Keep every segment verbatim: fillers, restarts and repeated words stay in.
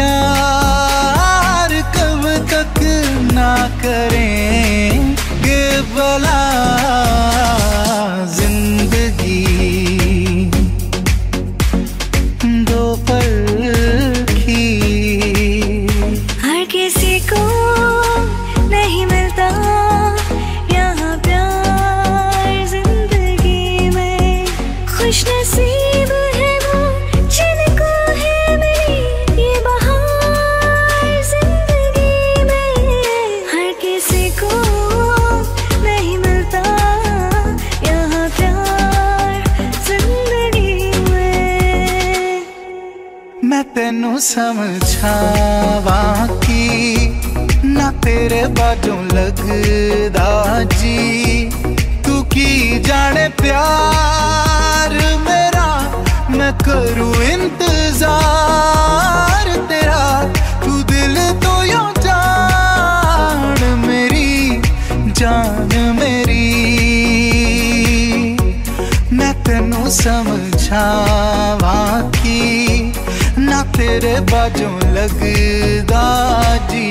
प्यार कब तक ना करेंगे भला जिंदगी दो पल की। हर किसी को नहीं मिलता यहाँ प्यार जिंदगी में, खुश नसीब है वो जिनको है मेरी ये बहार जिंदगी में। हर किसी को नहीं मिलता यहाँ प्यार जिंदगी में। मैं तेनू समझावा की ना तेरे बाजों लगदा जी, तू की जाने प्यार मेरा, मैं करूँ इंतजार तेरा। तू दिल तो यूं जान मेरी जान मेरी, मैं तेनू समझावा की ना तेरे बाजों लगदा जी।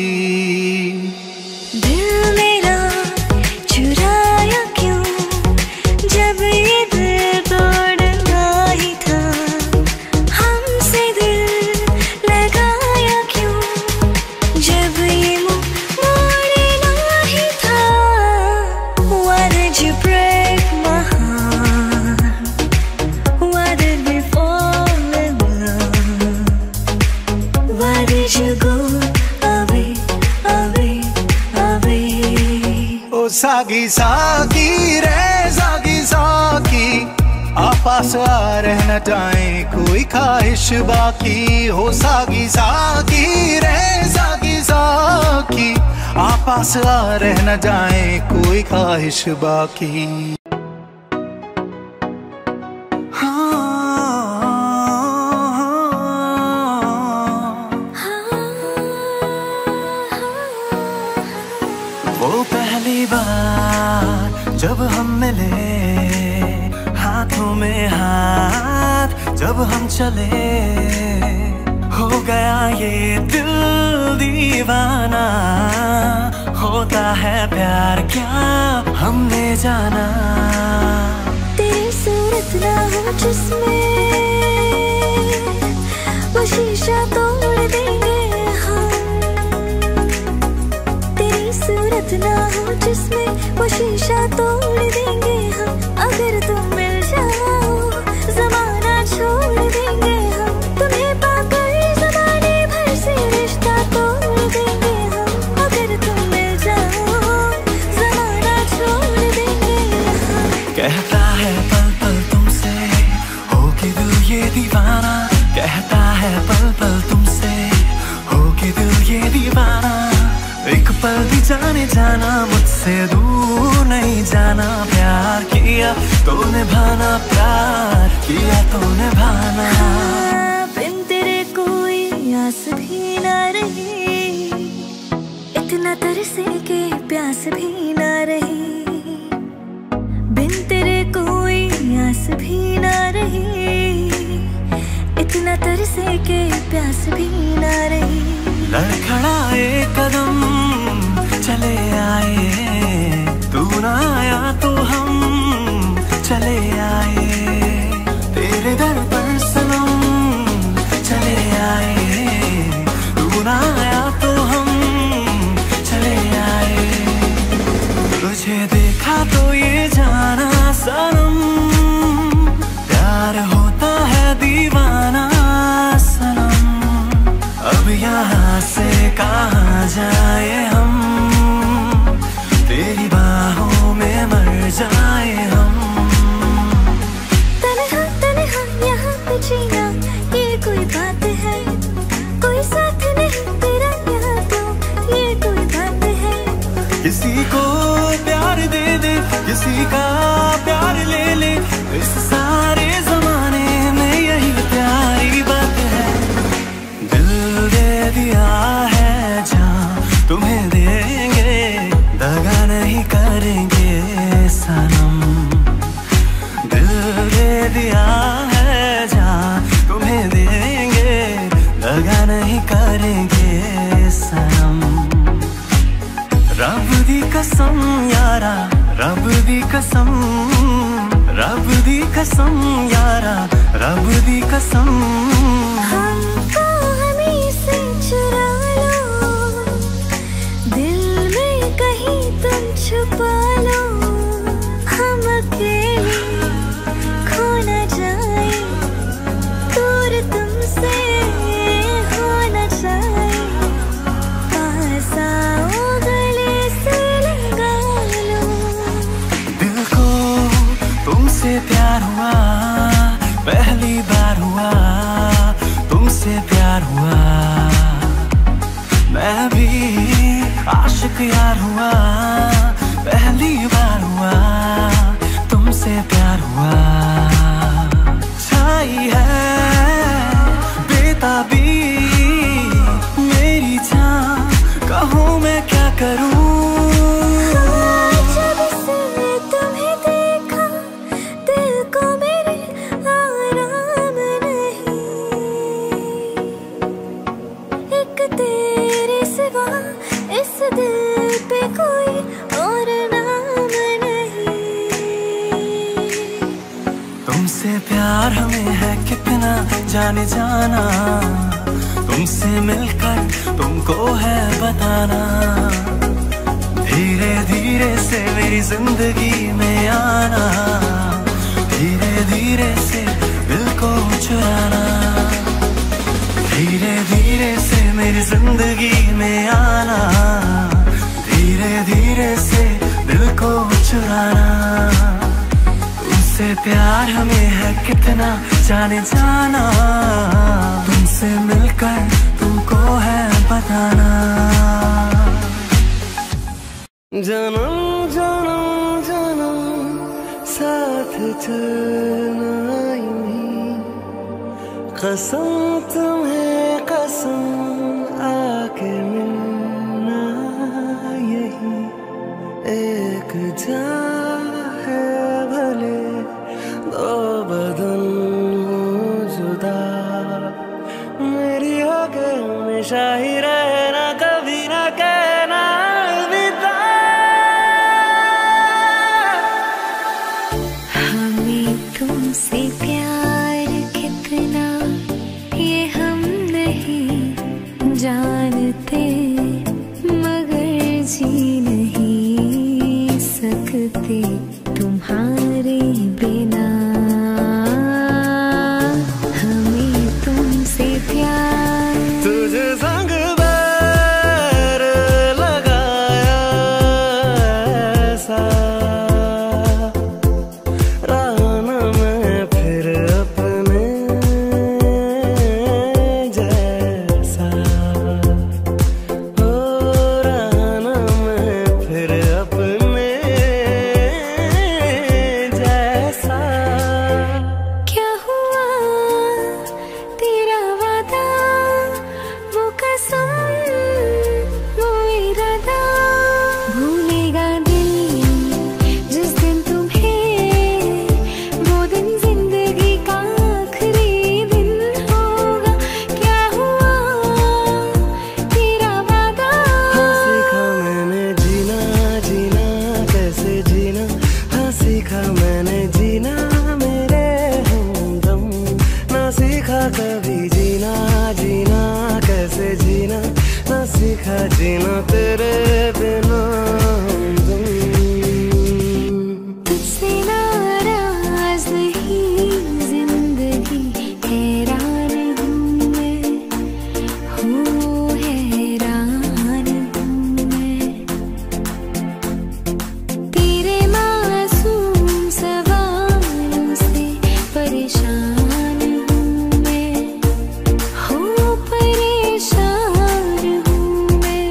दिल मेरा चुराया क्यों जब ये दिल तोड़ना ही था, हमसे दिल लगाया क्यों जब ये मुंह मोड़ना ही था। Why did you break my heart? Why did we fall in love? Why did you go away, away, away? ओ सागी सागी रे सागी सागी, आपस आ रह न जाए कोई ख्वाहिश बाकी। हो सागी सागी रे सागी सागी, आपस आ रह न जाए कोई ख्वाहिश बाकी। वो पहली बार जब हम मिले, हाथों में हाथ जब हम चले, हो गया ये दिल दीवाना। होता है प्यार क्या हमने जाना। तेरी सूरत ना हो जिसमें वो शीशा तोड़ देंगे हम। तेरी सूरत ना हो जिसमें वो शीशा तोड़ देंगे हम। अगर तुम मिल जाओ जमाना छोड़ देंगे हम। तुम्हें पाकर जमाने भर से रिश्ता तोड़ देंगे हम। अगर तुम मिल जाओ जमाना छोड़ देंगे हम। कहता है पल पल तुमसे हो के दिल ये दीवाना। कहता है पल पल तुमसे हो के दिल ये दीवाना। एक पल भी जाने जाना मुझसे दूर नहीं जाना। प्यार किया तो निभाना, प्यार किया तो निभाना। हाँ, बिन तेरे कोई आस भी ना रही, इतना तरसे के प्यास भी ना रही। बिन तेरे कोई आस भी ना रही, इतना तरसे के प्यास भी ना रही। लड़खड़ाए कदम चले आए, तू ना आया तो हम चले आए। तेरे दर पर सनम चले आए, तू ना आया तो हम चले आए। तुझे देखा तो ये जाना सनम, प्यार होता है दीवाना सनम। अब यहाँ से कहाँ जाए हम, तेरी बाहों में मर जाए हम। तन्हा तन्हा यहाँ पे जीना ये कोई बात है, कोई साथ नहीं तेरा यहाँ तो ये कोई बात है। किसी को प्यार दे दे, किसी का प्यार ले ले, इस सारे जमाने में यही प्यारी बात है। दिल दे दिया है जहाँ तुम्हें देंगे, दगा नहीं करेंगे सनम। दिल दे दिया है जहाँ तुम्हें देंगे, दगा नहीं करेंगे सनम। रब दी कसम यारा, रब दी कसम, रब दी कसम यारा, रब दी कसम। हमको हमें से चुरा लो, दिल में कहीं तुम छुपा लो। हम अकेले खो न जाए, दूर तुमसे हो न जाए। पास आओ गले से लगा लो। दिल को तुमसे प्यार हुआ, पहली बार हुआ तुमसे प्यार हुआ। मैं भी आशिक यार हुआ, पहली बार हुआ तुमसे प्यार हुआ। छाई है बेताबी मेरी जान, कहूँ मैं क्या करूँ। जब से तुम्हें देखा, दिल को मेरे आराम नहीं। एक तेरे सिवा इस दिल पे कोई और नाम नहीं। तुमसे प्यार हमें है कितना जाने जाना, तुमसे मिलकर तुमको है बताना। धीरे धीरे से मेरी जिंदगी में आना, धीरे धीरे से दिल को चुराना। धीरे धीरे से मेरी जिंदगी में आना, धीरे धीरे से दिल को चुराना। तुमसे प्यार हमें है कितना जाने जाना, तुमसे मिलकर तुमको है बताना। जन्म जन्म जन्म साथ चलना यूं ही, कसम तुम्हें कसम आके मिलना यही। एक जान है भले दो बदन जुदा, मेरी होके हमेशा ही रहना, कभी ना कहना अलविदा। हमें तुमसे प्यार कितना ये हम नहीं जानते, मगर जी नहीं सकते तुम्हारे बिना। हमें तुमसे प्यार, तुझे संग बैर लगाया ऐसा, राना मैं फिर अपने जैसा। ओ राना मैं फिर अपने जैसा। क्या हुआ तेरा वादा, वो कसम वो इरादा। भूलेगा दिल जिस दिन तुम्हें, वो दिन जिंदगी का आखिरी दिन होगा। क्या हुआ तेरा वादा। हाँ सीखा मैंने जीना, जीना कैसे जीना। हाँ सीखा मैंने जीना मेरे हमदम, ना सीखा कभी जीना, जीना कैसे जीना। ना सीखा जीना तेरे बिना हमदम। तुझसे नाराज नहीं जिंदगी, हैरान हूँ मैं, हूँ हैरान हूँ मैं। तेरे मासूम सवालों से परेशान हूँ मैं, हूँ परेशान हूँ मैं।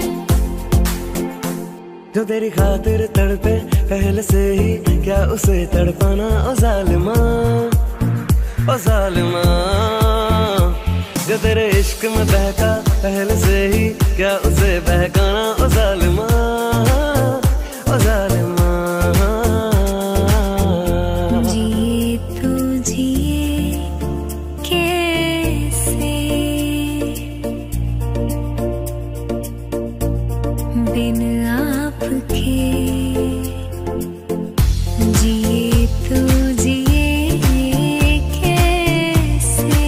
जो तेरी खातिर तड़पे पहले से ही, क्या उसे तड़पाना ओ जालिमा, ओ जालिमा। जो तेरे इश्क में बहका पहले से ही, क्या उसे बहकाना ओ जालिमा, ओ जालिमा। जिए तो जिए कैसे, बिन आपके जिए तो जिए कैसे,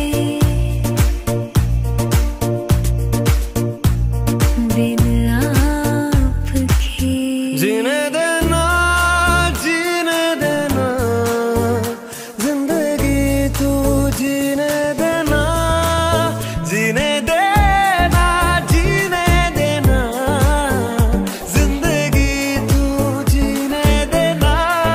बिन आपके। जीने देना जीने देना जिंदगी तू जीने देना, जीने देना जीने देना जिंदगी तू जीने देना।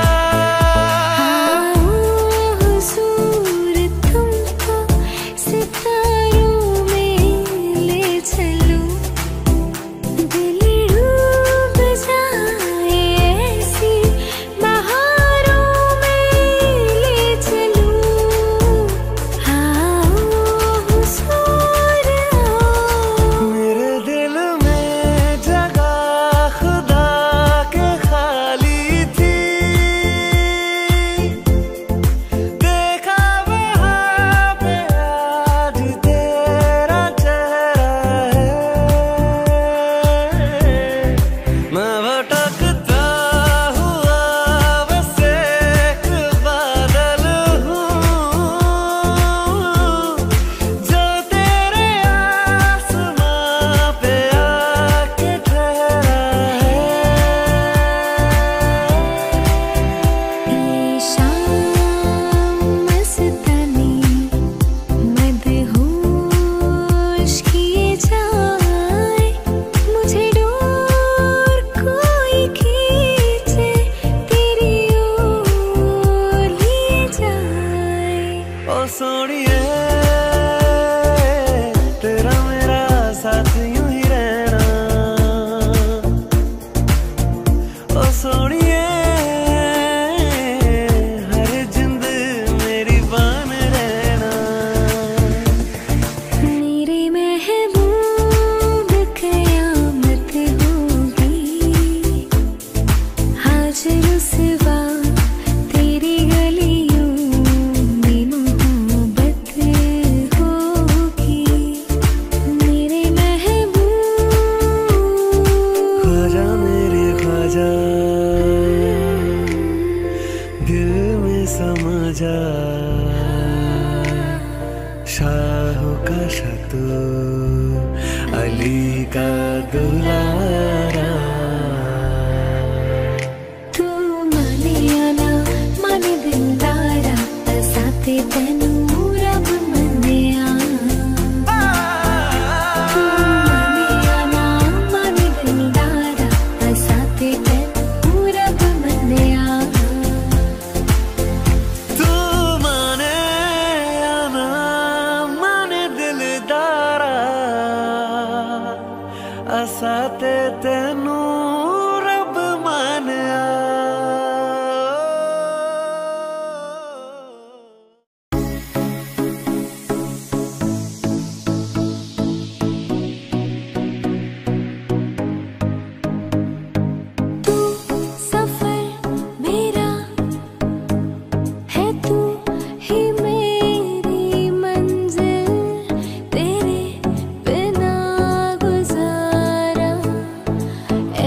हुजूर तुमको सितारों में ले चलूं, दिल डूब जाए ऐसी बहारों में ले चलूं। हाँ हुजूर आओ, मेरे दिल में जगह खुदा के खाली थी, देखा वहाँ पे आज तेरा चेहरा है। मैं भटकता हुआ बस एक बादल हूँ, जो तेरे आसमां पे आके ठहरा है। ये शाम मस्तानी मदहोश किए जाए, मुझे डोर कोई खींचे तेरी ओर लिए जाए। ओ सोनिए तेरा मेरा साथ यूं ही रहना, ओ सोनिए हर जिंद मेरी बान रहना। मेरे महबूब कयामत होगी, आज रुसवा तेरी गलियों में मोहब्बत होगी। मेरे महबूब ख्वाजा मेरे ख्वाजा दिल में समा जा, शाहों का शतू अली का दुलारा। तू माने या ना माने दिलदारा, साथे तेनू रब मन्निया। तू माने या ना माने दिलदारा, साथे तेनू रब मन्निया। तू माने या ना माने दिलदारा, असा ते तेनू रब मानिया। तू सफर मेरा है, तू ही मेरी मंजिल, तेरे बिना गुजारा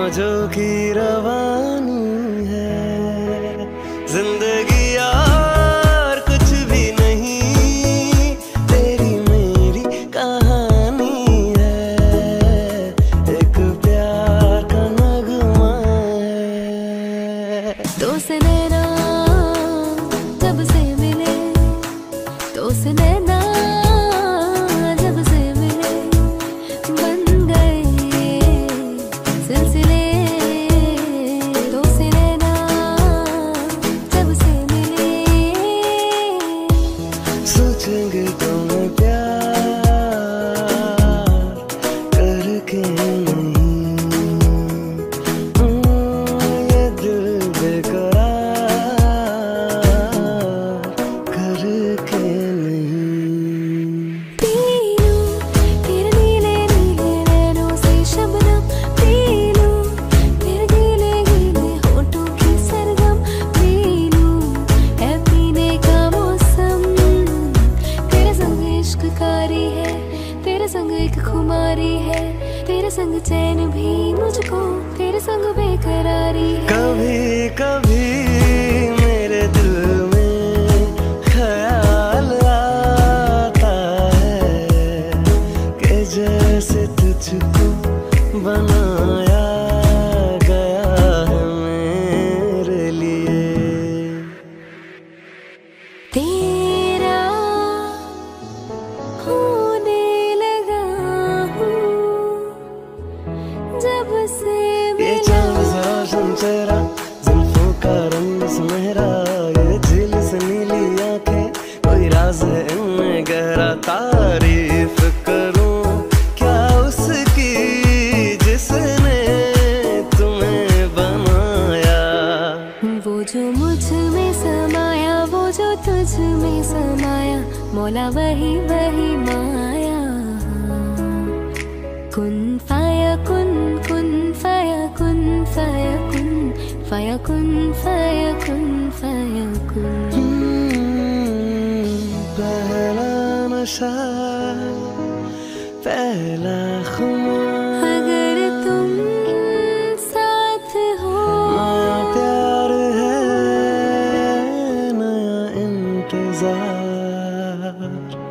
मौजों की रवानी है जिंदगी यार कुछ भी नहीं, तेरी मेरी कहानी है, एक प्यार का नगमा है। तो से नैना जब से मिले, तो से नैना जब से मिले, बन गए सिलसिले। तो से नैना जब से मिले, सोचेंगे तुम्हें प्यार करके नहीं, ये दिल बेकरार करके नहीं। पी लूं तेरे नीले नीले नैनों से शबनम, पी लूं तेरे गीले गीले होठों की सरगम, पी लूं है पीने का मौसम। तेरे संग इश्क कारी है, तेरे संग एक खुमारी है, तेरे संग चैन भी मुझको, तेरे संग बेकरारी है। कभी कभी मेरे दिल में ख्याल आता है कि जैसे तुझको बनाया गया है मेरे लिए। तेरा होने लगा हूँ जब से ये मिला। चांद सा रोशन चेहरा, जुल्फों का रंग सुनहरा, ये झील से नीली आंखें, कोई राज है इनमें गहरा। तारीफ करूं क्या उसकी जिसने तुम्हें बनाया। वो जो मुझ में समाया, वो जो तुझ में समाया, मौला वही वही माया। कुन फाया कुन, कुन फाया कुन, फाया कुन, फाया कुन, फाया कुन, फाया कुन। हम्म, पहला नशा, पहला खुमार, अगर तुम साथ हो, नया प्यार है, नया इंतजार।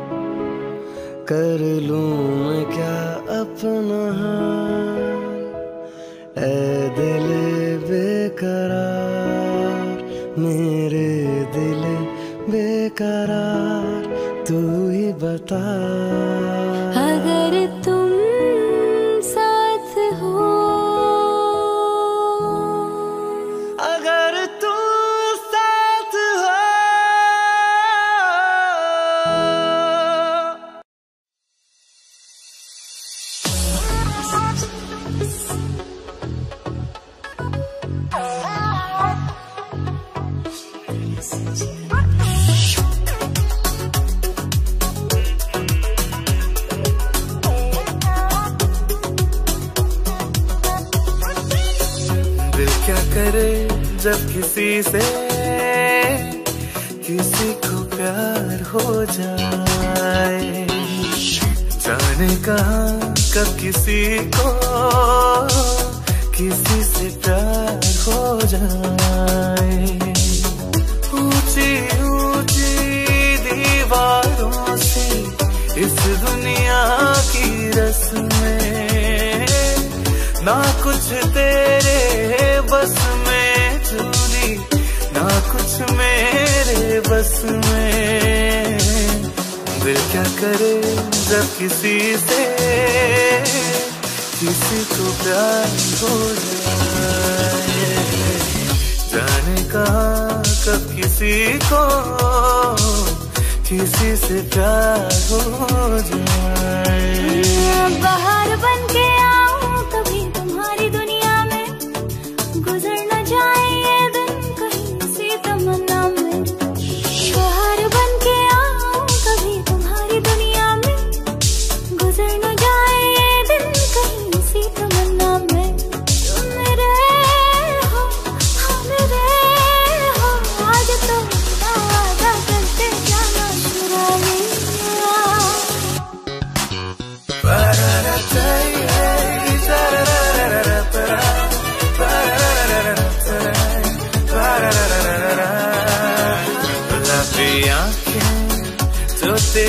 कर लूं मैं क्या अपना हाल, ऐ दिल बेकरार, मेरे दिल बेकरार, तू ही बता। अगर तुम साथ हो, अगर तू साथ हो। दिल क्या करे जब किसी से किसी को प्यार हो जाए, जाने कहाँ कब किसी को किसी से प्यार हो जाए। ऊंची ऊंची दीवारों से इस दुनिया की रस्में, ना कुछ तेरे बस में चूरी, ना कुछ मेरे बस में। दिल क्या करे जब किसी से किसी को प्यार हो जाए, जाने कहाँ कब किसी को किसी से प्यार हो जाए। बाहर बन के आऊं कभी तुम्हारी दुनिया में, गुजर न जाए ये दिन कहीं सी तमन्ना में। बाहर बन के आऊं कभी तुम्हारी दुनिया में, गुजर न जाए ये दिन कहीं सी तमन्ना में। तुम मेरे हो, हाँ मेरे हो, आज तो वादा करते जाना शुरा लिया।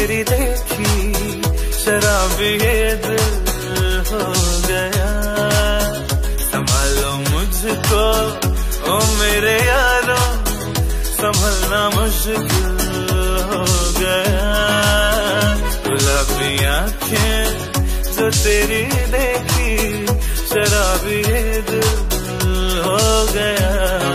तेरी देखी शराबी ये दिल हो गया। संभालो मुझको ओ मेरे यारों, संभलना मुश्किल हो गया। गुलाबी आँखें जो तेरी देखी शराबी ये दिल हो गया।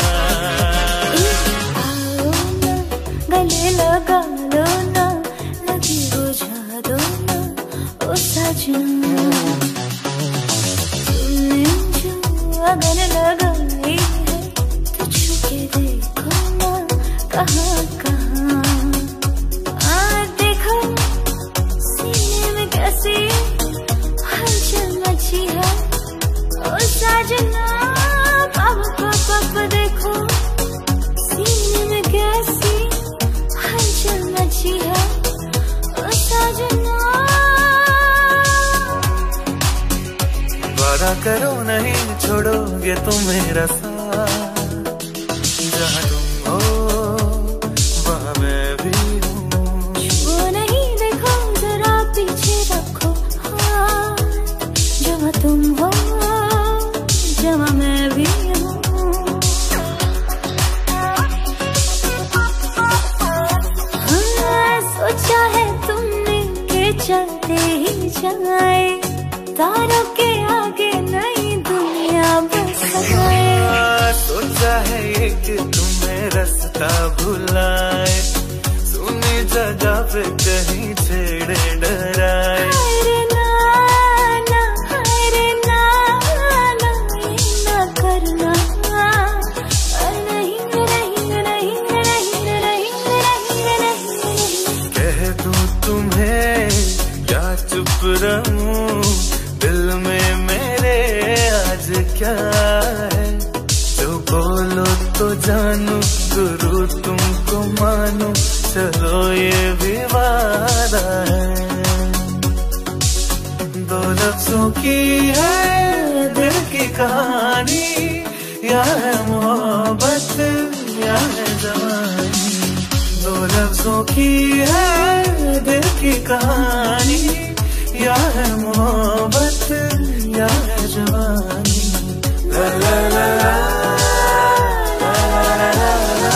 आओ ना गले लगा लो ना, लगी बुझा दो ना ओ सजना। तुमने जो अगन लगाई है तो छुके देखो ना कहाँ कहाँ। आ देखो सीने में कैसी हलचल मची है ओ सजना। पाप पाप देखो सीने में कैसी हलचल मची है ओ सजना। वादा करो नहीं छोड़ोगे तुम मेरा साथ, जहाँ तुम हो वहाँ मैं भी हूँ। वो नहीं देखो जरा पीछे रखो हाथ, जहाँ तुम हो जहाँ मैं भी हूँ। हाँ, सोचा है तुमने के चलते ही जाए, तारों के आगे नई दुनिया बसाए। हाँ, सोचा है ये कि तुम्हें रास्ता भुलाए, सुनी जगह पे कहीं छेड़े डराए। हाय रे ना ना, हाय रे ना ना, ये ना करना। अरे नहीं नहीं नहीं नहीं नहीं नहीं नहीं। कह दूं तुम्हें या चुप रहूं, दिल में मेरे आज क्या है। जो बोलो तो जानू, गुरु तुमको मानू, चलो ये भी वादा है। दो लफ्जों की है दिल की कहानी, या है मोहब्बत या है जवानी। दो लफ्जों की है दिल की कहानी, या है मोहब्बत या है जवानी। ला ला ला ला ला ला ला ला।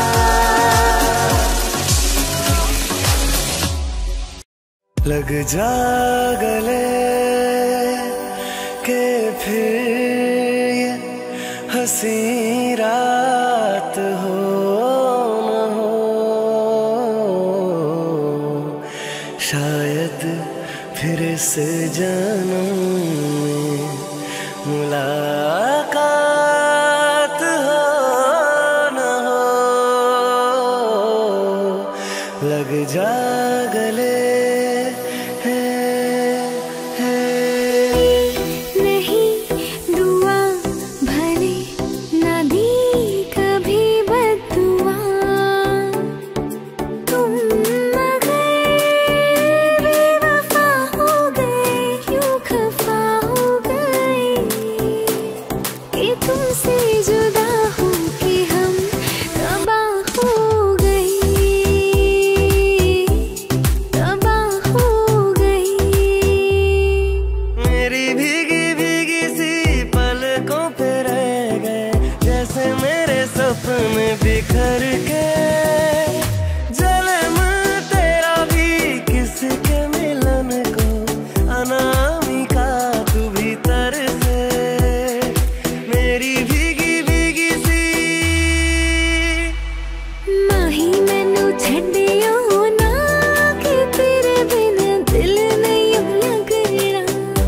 लग जा गले के फिर ये हंसी रात हो न हो, शायद फिर इस जन्म में मुलाकात हो न हो। लग जा गले बिखर के जन्म तेरा भी किसके मिलन को, अनामिका तू भीतर से मेरी भीगी भीगी सी। माही मैनू छड्डियो ना कि तेरे बिना दिल नहीं लगना।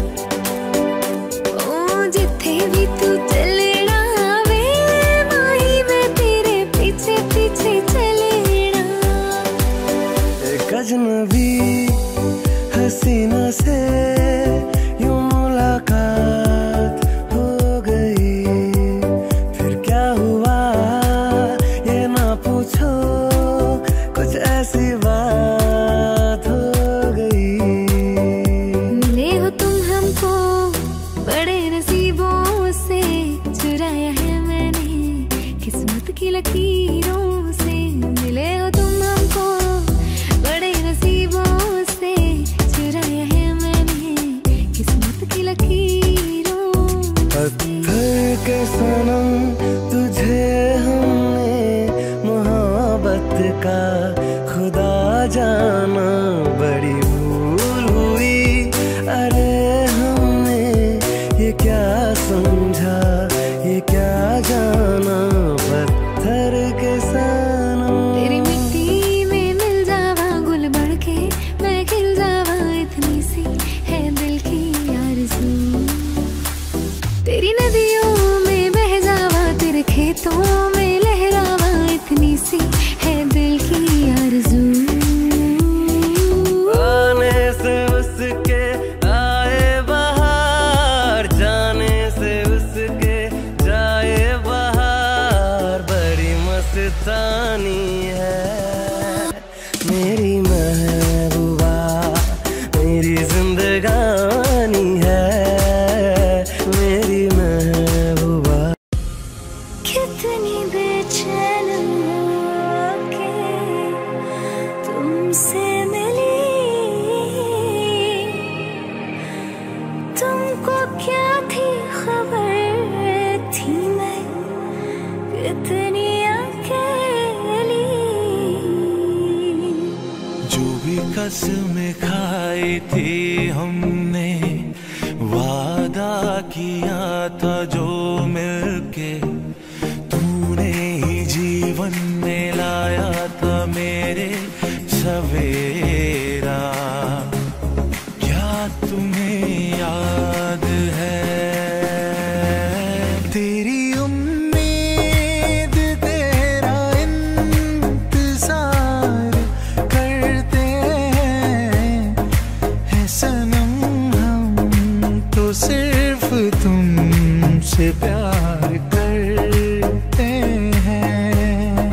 ओ जिथे भी तू चलेना वे माही मैं तेरे पीछे पीछे चलेना। एक अजनबी हसीना से यूं मुलाकात हो गई, फिर क्या हुआ ये ना पूछो, कुछ ऐसी बात हो गई। मिले हो तुम हमको बड़े नसीबों से, चुराया है मैंने किस्मत की लकीरों से। मिले हो तुम हमको बड़े नसीबों लकीरों पत्थर के सनम तुझे हमने मोहब्बत का खुदा जाना, बड़ी भूल हुई। अरे हमने ये क्या समझा, ये क्या जाना, पत्थर के सनम। तेरी मिट्टी में मिल जावा गुल बढ़ के मैं खिल जावा, इतनी सी है दिल की आरज़ू। तेरी नदियों में बह जावा, तेरे खेतों में लहरावा, इतनी सी है दिल की आरज़ू। आने से उसके आए बहार, जाने से उसके जाए बहार, बड़ी मस्तानी है मेरी महबूबा, मेरी जिंदगानी है मेरी महबूबा। कितनी बेचैन होके तुमसे मिली, तुमको क्या थी खबर थी मैं कितनी अकेली। जो भी कसमें खाई थी हमने, वादा किया था जो मिलके, तूने ही जीवन में लाया था मेरे सवेरा। क्या तुम्हें याद है? तेरी उम्मीद तेरा इंतजार करते हैं सनम, हम तो सिर्फ तुमसे प्यार करते हैं।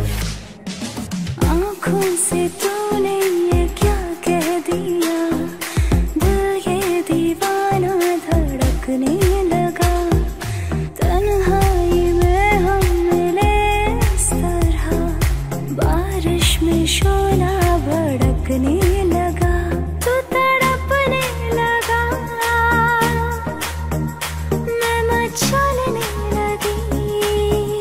आँखों से तूने ये क्या कह दिया, दिल ये दीवाना धड़कने लगा। तन्हाई में हम मिले इस तरह, बारिश में शोला भड़कने लगा। तू तड़पने लगा, मैं मचलने लगी।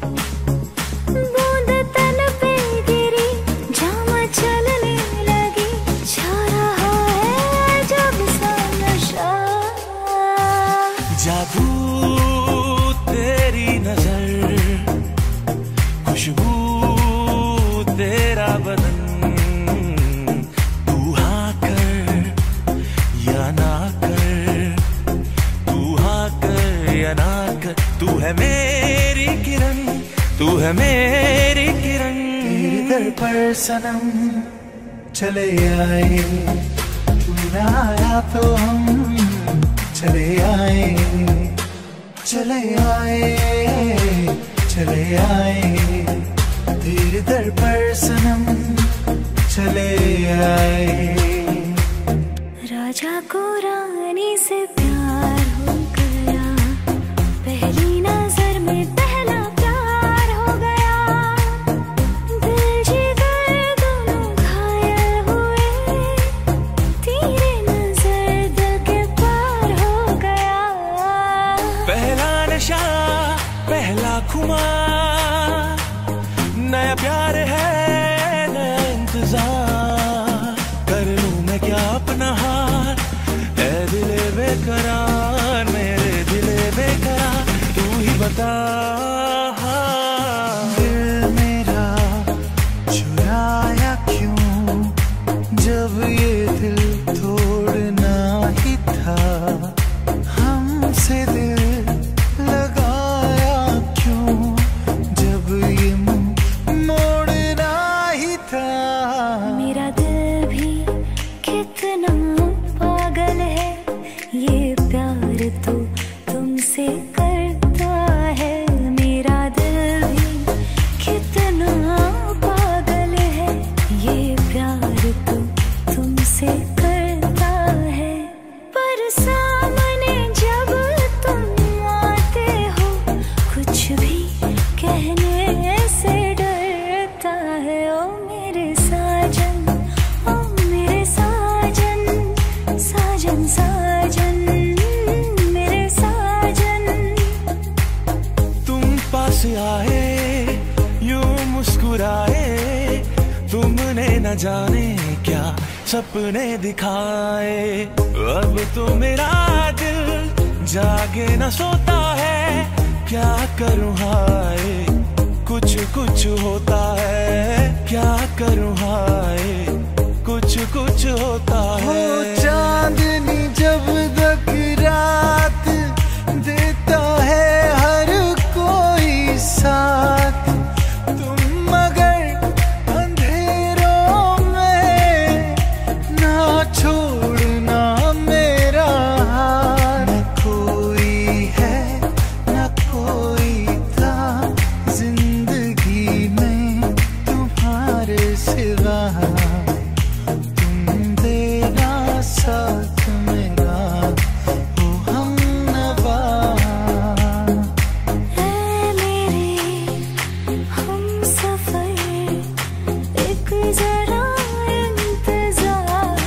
बूंद तन पे गिरी, जामा चलने लगी। छा रहा है जब सा नशा, जादू तेरी नजर, खुशबू तेरा बदन, तू हाँ कर या ना कर, तू हाँ कर या ना कर, तू है मेरी किरण, तू है मेरी किरण। तेरे दर पर सनम चले आए, तू ना आया तो हम चले आए, चले आए, चले आए। तेरे दर पर सनम चले आए। राजा को रानी से प्यार हो गया, पहली नजर में पहला प्यार हो गया। दिल जिगर दोनों घायल हुए, तेरे नजर दिल के पार हो गया। पहला नशा पहला खुमार, नया प्यार है नया इंतजार। कर लूं मैं क्या अपना हार, ऐ दिले बेकरार, मेरे दिले बेकरार, तू ही बता। दिल मेरा चुराया क्यों, जब ये दिल तोड़ना ही था। हमसे दिल लगाया क्यों, जब ये मुंह मोड़ना ही था। मेरा दिल भी कितना पागल है, ये प्यार तो तुमसे करता है। मेरा दिल भी कितना पागल है, ये प्यार तो तुमसे करता है। पर सामने जब तुम आते हो, कुछ भी कहने से डरता है। ओ मेरे साजन, ओ मेरे साजन, साजन साजन। जाने क्या सपने दिखाए। अब तो मेरा दिल जागे न सोता है, क्या करूं हाय कुछ कुछ होता है, क्या करूं हाय कुछ कुछ होता है। चांदनी जब तक रात देता है हर कोई साथ, तुम मगर अंधेरों में ना छोड़ना मेरा हाथ। न कोई है न कोई था जिंदगी में तुम्हारे सिवा, तुम देना साथ मेरा ओ हमनवा। ऐ मेरे हमसफर एक जरा इंतजार,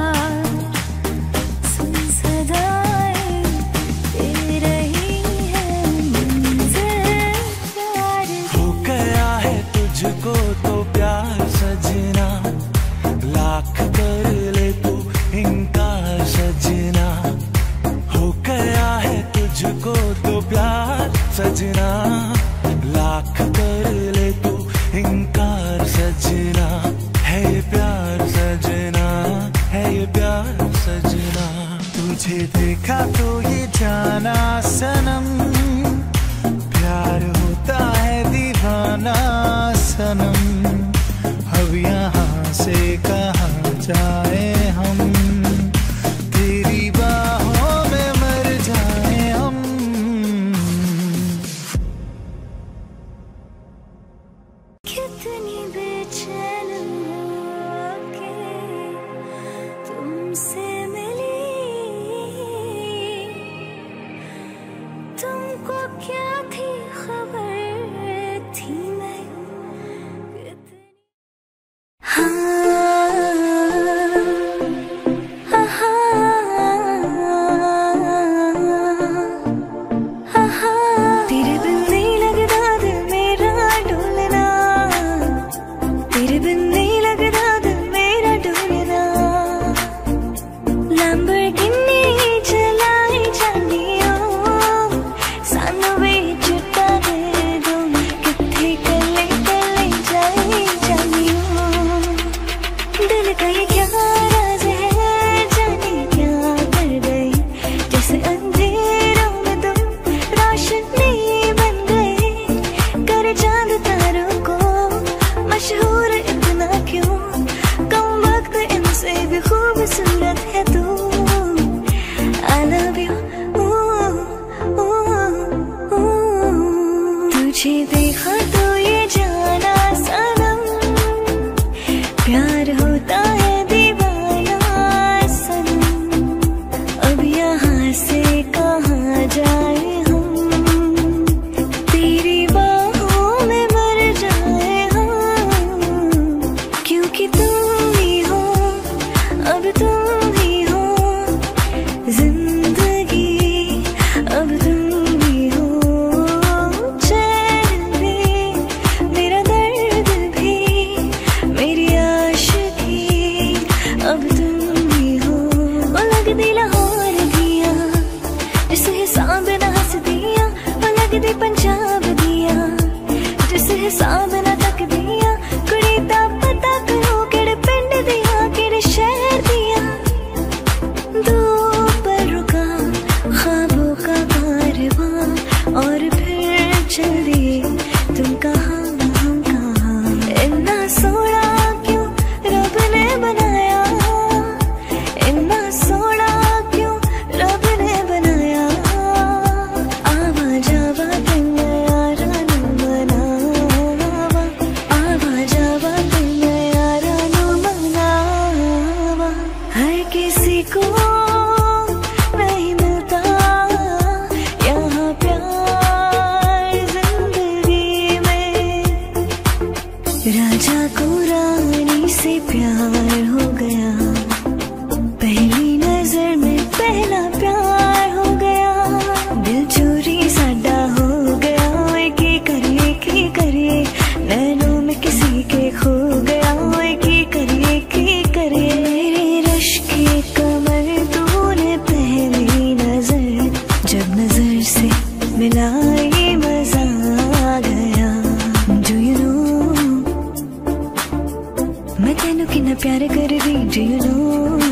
सुन सदाएं दे रही है मंज़िल प्यार की। हो गया है तुझको तो प्यार सजना, लाख कर ले तू इनकार सजना। हो गया है तुझको तो प्यार सजना, लाख कर ले तू इनकार सजना। है ये प्यार सजना, है ये प्यार सजना। तुझे देखा तो ये जाना सनम, प्यार होता है दीवाना सनम। अब यहाँ से कहाँ जाए हम, तेरी बाहों में मर जाए हम। कितनी बेचैन होके तुमसे मिली, तुमको क्या थी खबर थी मैं कितनी। हाँ हाँ हाँ, तेरे बिन नहीं लगता दिल मेरा डोलना, तेरे बिन नहीं लगता दिल मेरा डोलना। लैम्बोर्गिनी चलाई जानियो सानू भी चुटा है मिला ये मजा आ गया। Do you know मैं तेनू किन्ना प्यार कर दी। Do you know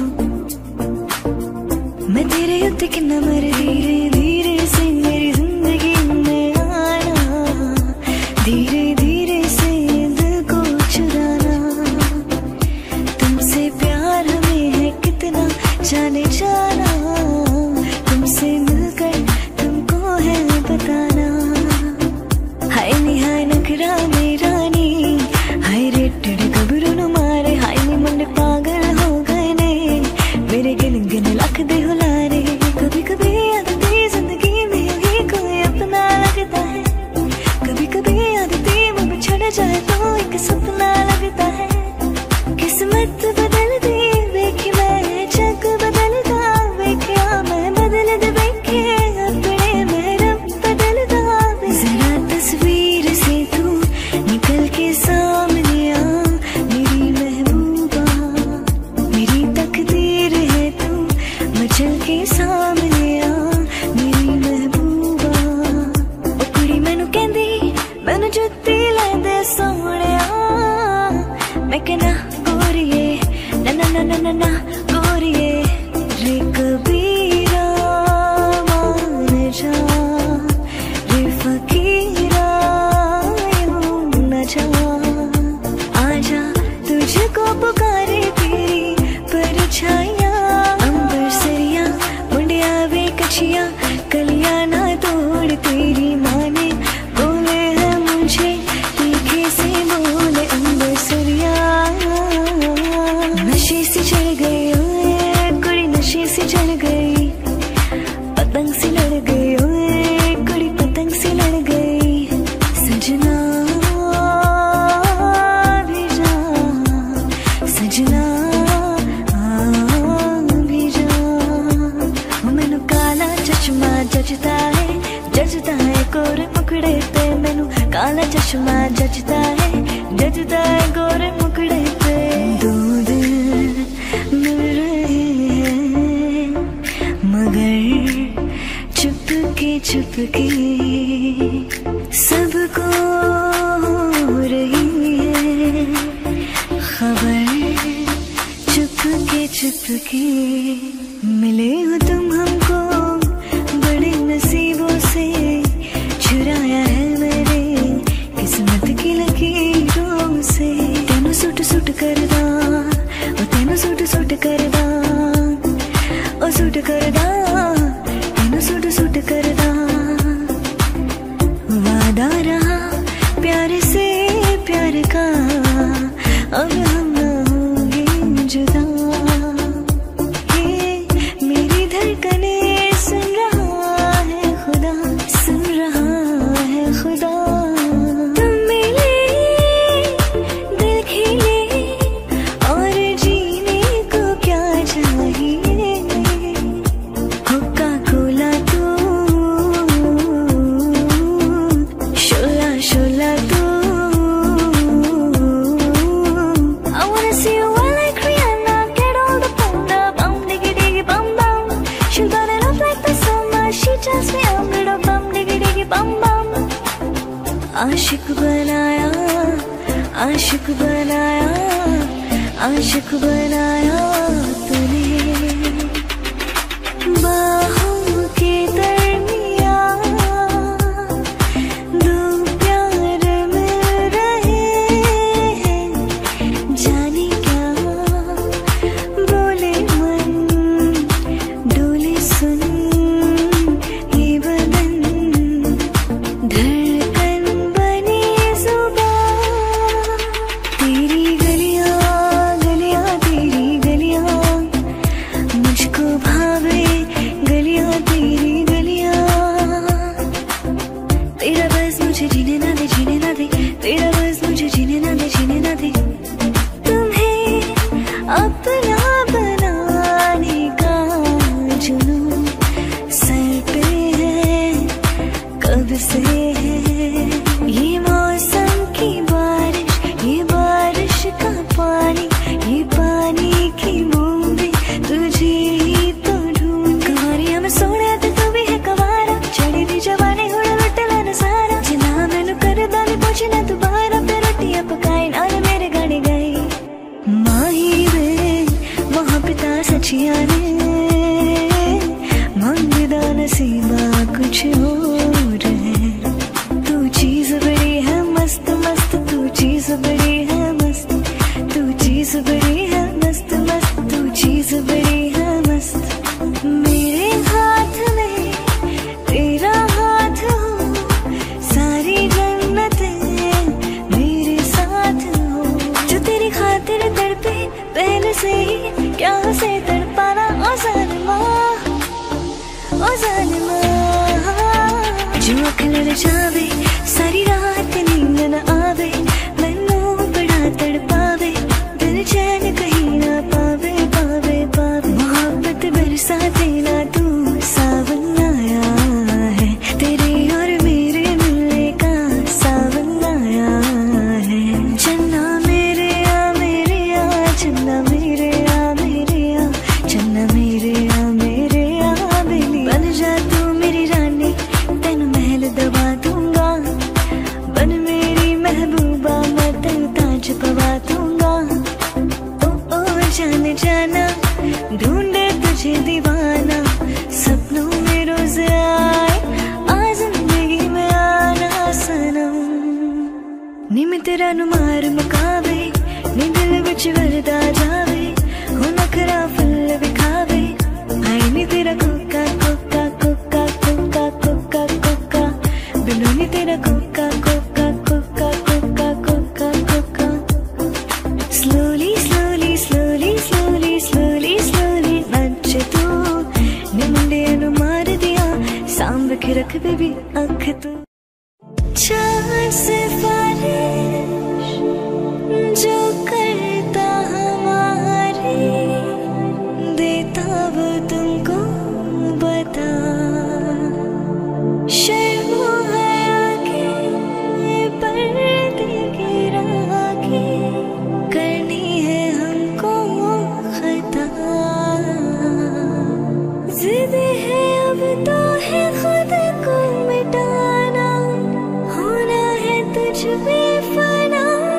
मैं तेरे उत्ते किन्ना मर धीरे धीरे से मेरी जिंदगी में आना, धीरे धीरे से दिल को चुराना। तुमसे प्यार हमें है कितना जाने जाना, तुमसे मिलकर तुमको है बताना। हाय नी हाय नखरा मेरा नी, हाय रेटड़ गबरू नु मारे, हाय नी मन पागल हो गए ने मेरे गिन गिन लख दे हुलारे। कभी कभी आदती जिंदगी में ही कोई अपना लगता है, कभी कभी आदती मुझ छड़ जाए तो एक सपना लगता है। किस्मत बदलती देखी मैं, जग बदलता देखा मैं, बदल दे देखे अपने में रब बदलता। जरा तस्वीर से तू निकल के सामने आ मेरी महबूबा, मेरी तकदीर है तू मचल के सामने आ मेरी महबूबा। ओ कुड़ी मैनू कहंदी मैनू जुत्ती लै दे सोहणिया, मैं कहना गोरिए ना ना ना ना ना ना गोरिए रे कबीरा मान जा, रे फकीरा यूं न जा। आजा तुझको पुकारे तेरी परछाइयां, अंबर सरिया मुंडिया वे कछिया, कलियां ना तोड़ तेरी माँ ने बोले हैं मुझे तीखे से बोले। अंबर सरिया नशे से चढ़ गई ओए कुड़ी, नशे से चढ़ गई, पतंग से लड़ गई ओए कुड़ी, पतंग से लड़ गई। सजना भी जा, सजना भी जा। मैनू काला चश्मा जचता है, जचता है गोरे मुखड़े पे, मैनू काला चश्मा जचता है, जचता है गोरे मुखड़े पे। दो दिल मिल रहे हैं मगर चुपके चुपके, सबको हो रही है खबर चुपके चुपके। मिले हो तुम हमको बड़े नसीबों से, चुराया है मेरे किस्मत की लकीरों से। तेनू सुट सुट करदा ओ तेनू सुट सुट करदा ओ सुट करदा, तेनू सुट सुट करदा। वादा रहा प्यार से प्यार का, अब हम ना होंगे जुदा। ये मेरी धड़कने सुन रहा है खुदा, सुन रहा है खुदा। तुम मिले दिल खिले और जीने को क्या चाहिए, कोका कोला तू शोला शोला तू। I wanna see you all like Rihanna, get all the thunder, bum diggy diggy bum bum. She'll burn it up like the summer, she tells me I'm little bum diggy diggy bum bum. आशिक बनाया, आशिक बनाया, आशिक बनाया तूने। बाहों के दरमियां दो प्यार मिल रहे हैं, जाने क्या बोले मन, डोले सुन ये बदन, धड़कन बनी जुबां। तेरी गलियां गलियां तेरी गलियां, मुझको भावे गलियां तेरी गलियां। तेरा बस मुझे जीने ना दे, जीने ना दे, तेरा बस मुझे जीने ना दे, जीने ना दे। तुम्हें अपना बनाने का जुनून सर पे है, कब से है। ये मौसम की बारिश, ये बारिश का पानी, ये पानी की बूंदे तुझे ही तो ढूंढ। कवारियां में सोने तो तू भी है कवारा, चढ़ी दी जवानी हुड़ ओ जालिमा, जो अख लड़ जावे सारी रात नींद न आवे, मैनू बड़ा तड़पावे, दिल चैन कहीं ना पावे पावे पावे। मोहब्बत बरसा देना तू, सावन आया है तेरे और मेरे मिलने का, सावन आया है। चन्ना मेरे आ मेरे आ, चन्ना मेरे आ मेरे आ, चन्ना मेरे आ मेरे आ बेली। बन जा तू मेरी रानी, तेन महल दबा दूंगा, बन मेरी महबूबा, मैं तेन ताज पवा दूंगा। ओ ओ जाने जाना, ढूंढे तुझे दीवाना, सपनों में रोज आए, आ जिंदगी में आना सनम। नी मैं तेरा नुमार मुकावे, नी दिल विच वरदा जावे, हो नखरा फुल विखावे, आई नी तेरा कोका कोका कोका कोका कोका कोका, बिनो नी तेरा कोका कोका कोका कोका कोका कोका। Slowly slowly slowly slowly slowly slowly नच तू, नी मुंडे नु मार दिया, सांभ के रख बेबी अख तू। चार सिफारिश जो करता हमारे, देता वो तुमको बता, शर्मो है आगे पर्दे गिरा के, करनी है हमको खता, जिद है अब तो है खुद को मिटाना, होना है तुझ पे फना।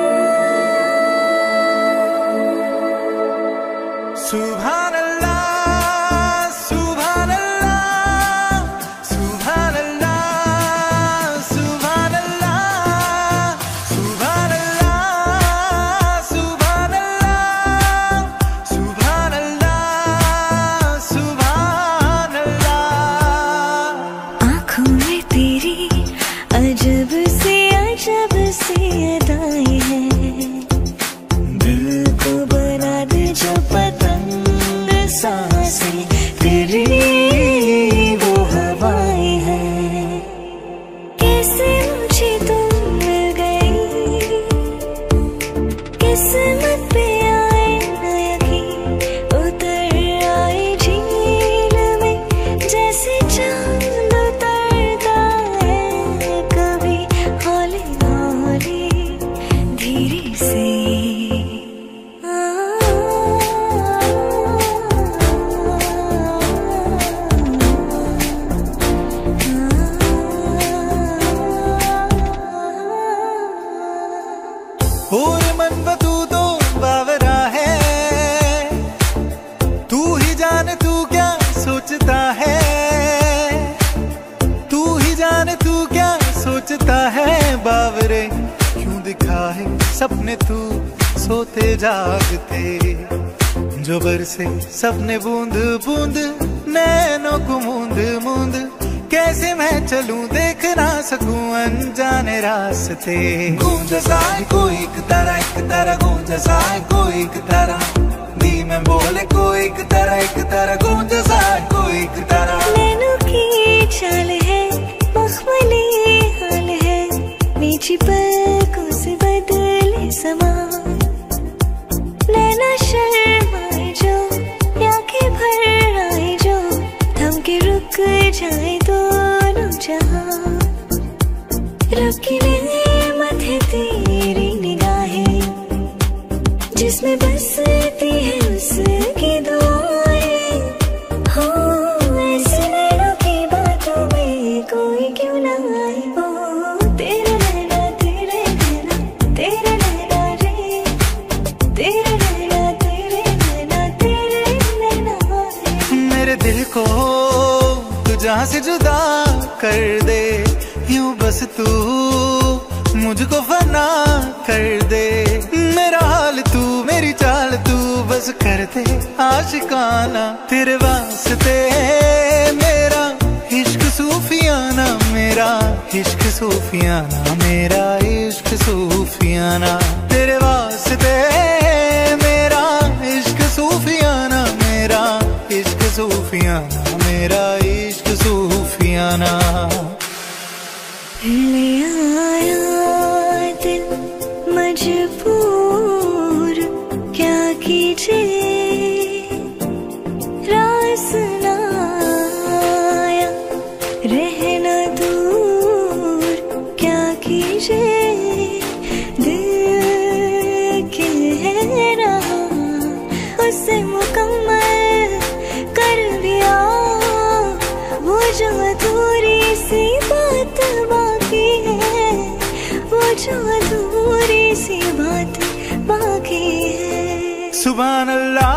सुभान अल्लाह सुभान अल्लाह सुभान अल्लाह सुभान अल्लाह सुभान अल्लाह सुभान अल्लाह सुभान अल्लाह सुभान अल्लाह। आँखों में तेरी अजब सी अजब सी अदाएं हैं, दिल को बना दे जो पतंग, सांसें तेरी वो हवाएं हैं। कैसे मुझे तुम मिल गई, किस्मत पे आए न यकीन, उतर आए झील में, जैसे चांद उतरता है कभी हौले हौले धीरे से। और मन बतू तो बावरा है, तू ही जाने तू क्या सोचता है, तू ही जाने तू क्या सोचता है बावरे। क्यों दिखा है सपने तू सोते जागते, जो बरसे सपने बूंद बूंद नैनों को मूंद मूंद, कैसे मैं चलूं देख ना सकूं अनजाने रास्ते। गूंज सा है कोई एक तरह एक तरह, गूंज सा है कोई एक तरह, दी मैं बोले कोई एक तरह एक तरह, गूंज सा है कोई एक तरह। नैनों की चाल है मखमली हाल है, मीठी पलकों से बदले समा, नैना शर्माए जो या के भर आए जो, थम के रुक जाए दोनों जहां। रब की नेमत है तेरी निगाहें, जिसमें बसती है उसकी दुआएं। हो ऐसे नैनों की बातों में कोई क्यों ना आए। ओ तेरे नैना तेरे नैना तेरे नैना रे, तेरे नैना तेरे नैना तेरे नैना रे। मेरे दिल को तू जहाँ से जुदा कर दे, यूं बस तू मुझको फना कर दे। मेरा हाल तू मेरी चाल तू बस कर दे आशिकाना, तेरे वास्ते मेरा इश्क सूफियाना, मेरा इश्क सूफियाना, मेरा इश्क सूफियाना, तेरे वास्ते मेरा इश्क सूफियाना, मेरा इश्क सूफियाना, मेरा इश्क सूफियाना। ले आया दिल मजबूर, क्या कीजिए रास ना आया, रहना दूर क्या कीजिए, दिल कह रहा उसे मुकम्मल कर दिया, वो जो अधूरी सी बात बाकी है, वो जो अधूरी सी बात बाकी है। सुभान अल्लाह,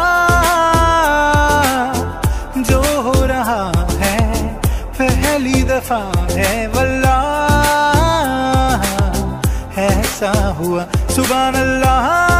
जो हो रहा है पहली दफा है वल्लाह, ऐसा हुआ। सुभान अल्लाह,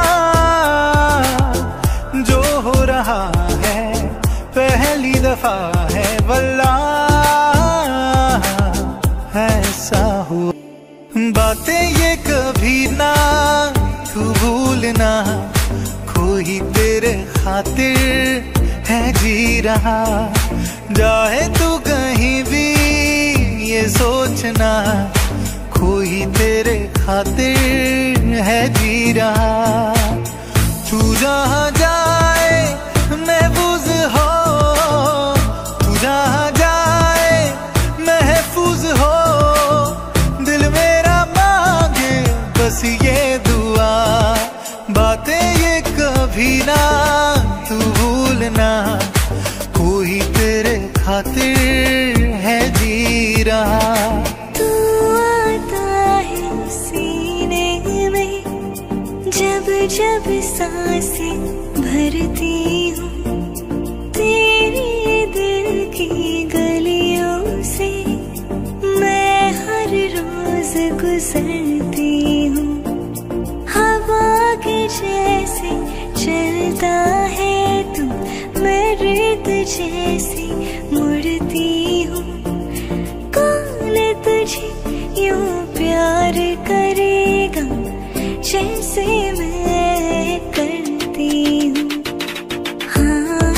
जो हो रहा है पहली दफा है वल्लाह, ऐसा हुआ। बातें ये कभी ना तू भूलना, कोई तेरे खातिर है जी रहा, जाए तू कहीं भी ये सोचना, कोई तेरे खातिर है जी रहा। तू जहाँ जाए महफूज हो, तू जहाँ जाए महफूज हो, दिल मेरा मांगे बस ये दुआ। बातें ये कभी ना तू भूलना, कोई तेरे खातिर है जी रहा। तू आता है सीने में जब जब सांसें भरती हूँ, तेरे दिल की गलियों से मैं हर रोज गुजरती हूँ। हवा के जैसे चलता है तू, मैं रेत जैसी मुड़ती हूँ। कौन तुझे यूं प्यार करेगा जैसे मैं करती हूँ। हाँ,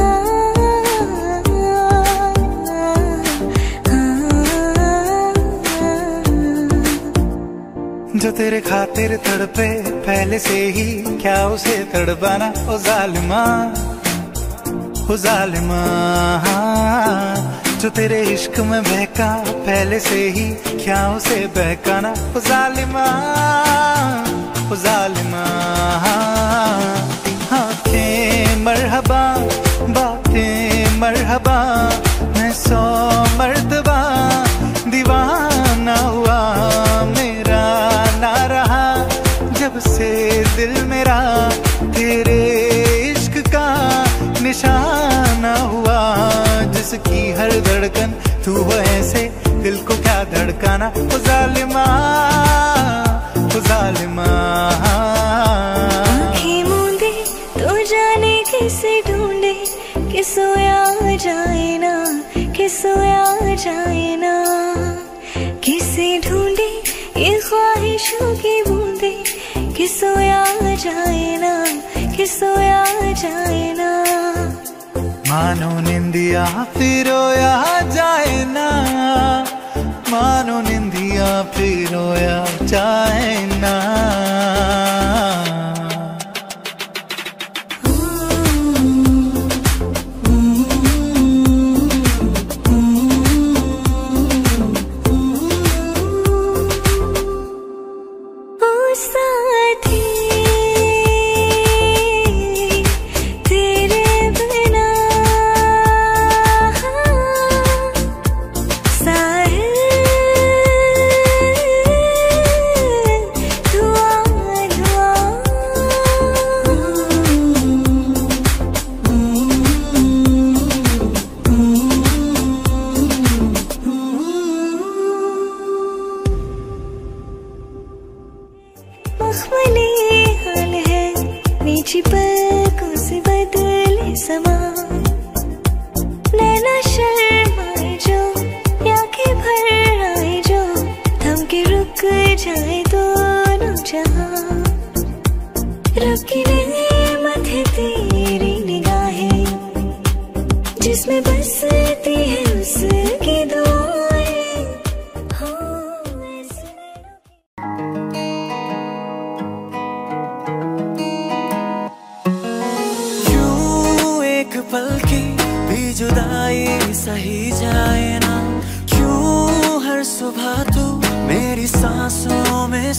जो तेरे खातिर तड़पे पहले से ही, क्या उसे तड़पाना ओ जालिमा, ओ जालिमा। जो तेरे इश्क में बहका पहले से ही, क्या उसे बहकाना ओ जालिमा, ओ जालिमा। आँखें मरहबा, बातें मरहबा, मैं सौ मर्तबा दीवाना हुआ, मेरा ना रहा जब से दिल मेरा तेरे इश्क का निशाना हुआ। जिसकी हर धड़कन तू हो ऐसे, दिल को क्या धड़काना ओ जालिमा, ओ जालिमा। आँखें मूंदे तो जाने किसे ढूंढे, कि सोया जाए ना, कि सोया जाए ना, किसे ढूंढे ये ख्वाहिशों की बूंदे, कि सोया जाए ना, कि सोया जाए ना। मानो निंदिया फिर रोया जाए ना, मानो निंदिया फिर रोया जाए ना।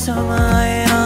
समाए ना।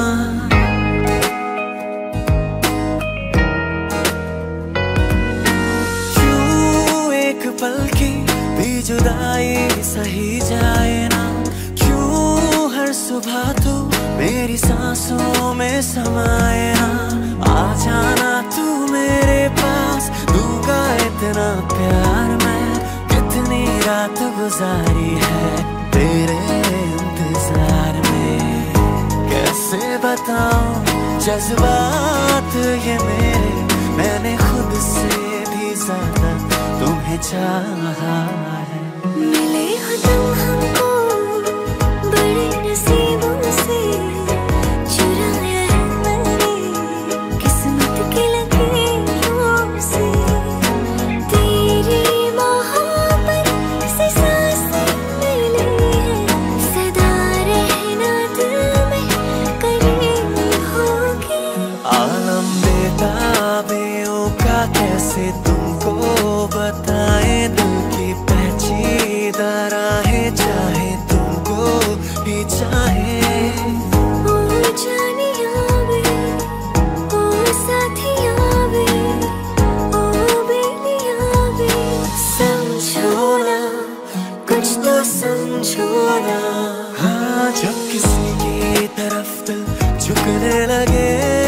क्यों एक पल की भी जुदाई सही जाए ना, क्यों हर सुबह तू मेरी सांसों में समाए ना। आ जाना तू मेरे पास, दूंगा इतना प्यार मैं, कितनी रात गुजारी है तेरे इंतजार में। कैसे बताऊं जज्बात ये मेरे, मैंने खुद से भी ज्यादा तुम्हें चाहा है। मिले हो तुम हमको बड़े नसीबों से, चुराया है मैंने किस्मत की लकीरों से। तेरी मोहब्बत से सांसें मिली है, सदा रहना दिल में करीब होके। आलम बेताबियों का कैसे तुमको बताए, दिल की पेचीदा राहें चाहे तुमको भी चाहे। ओ जानिया वे, ओ साथिया वे, ओ बेलिया वे, समझो ना कुछ तो समझो ना। हाँ, जब किसी की तरफ दिल झुकने लगे,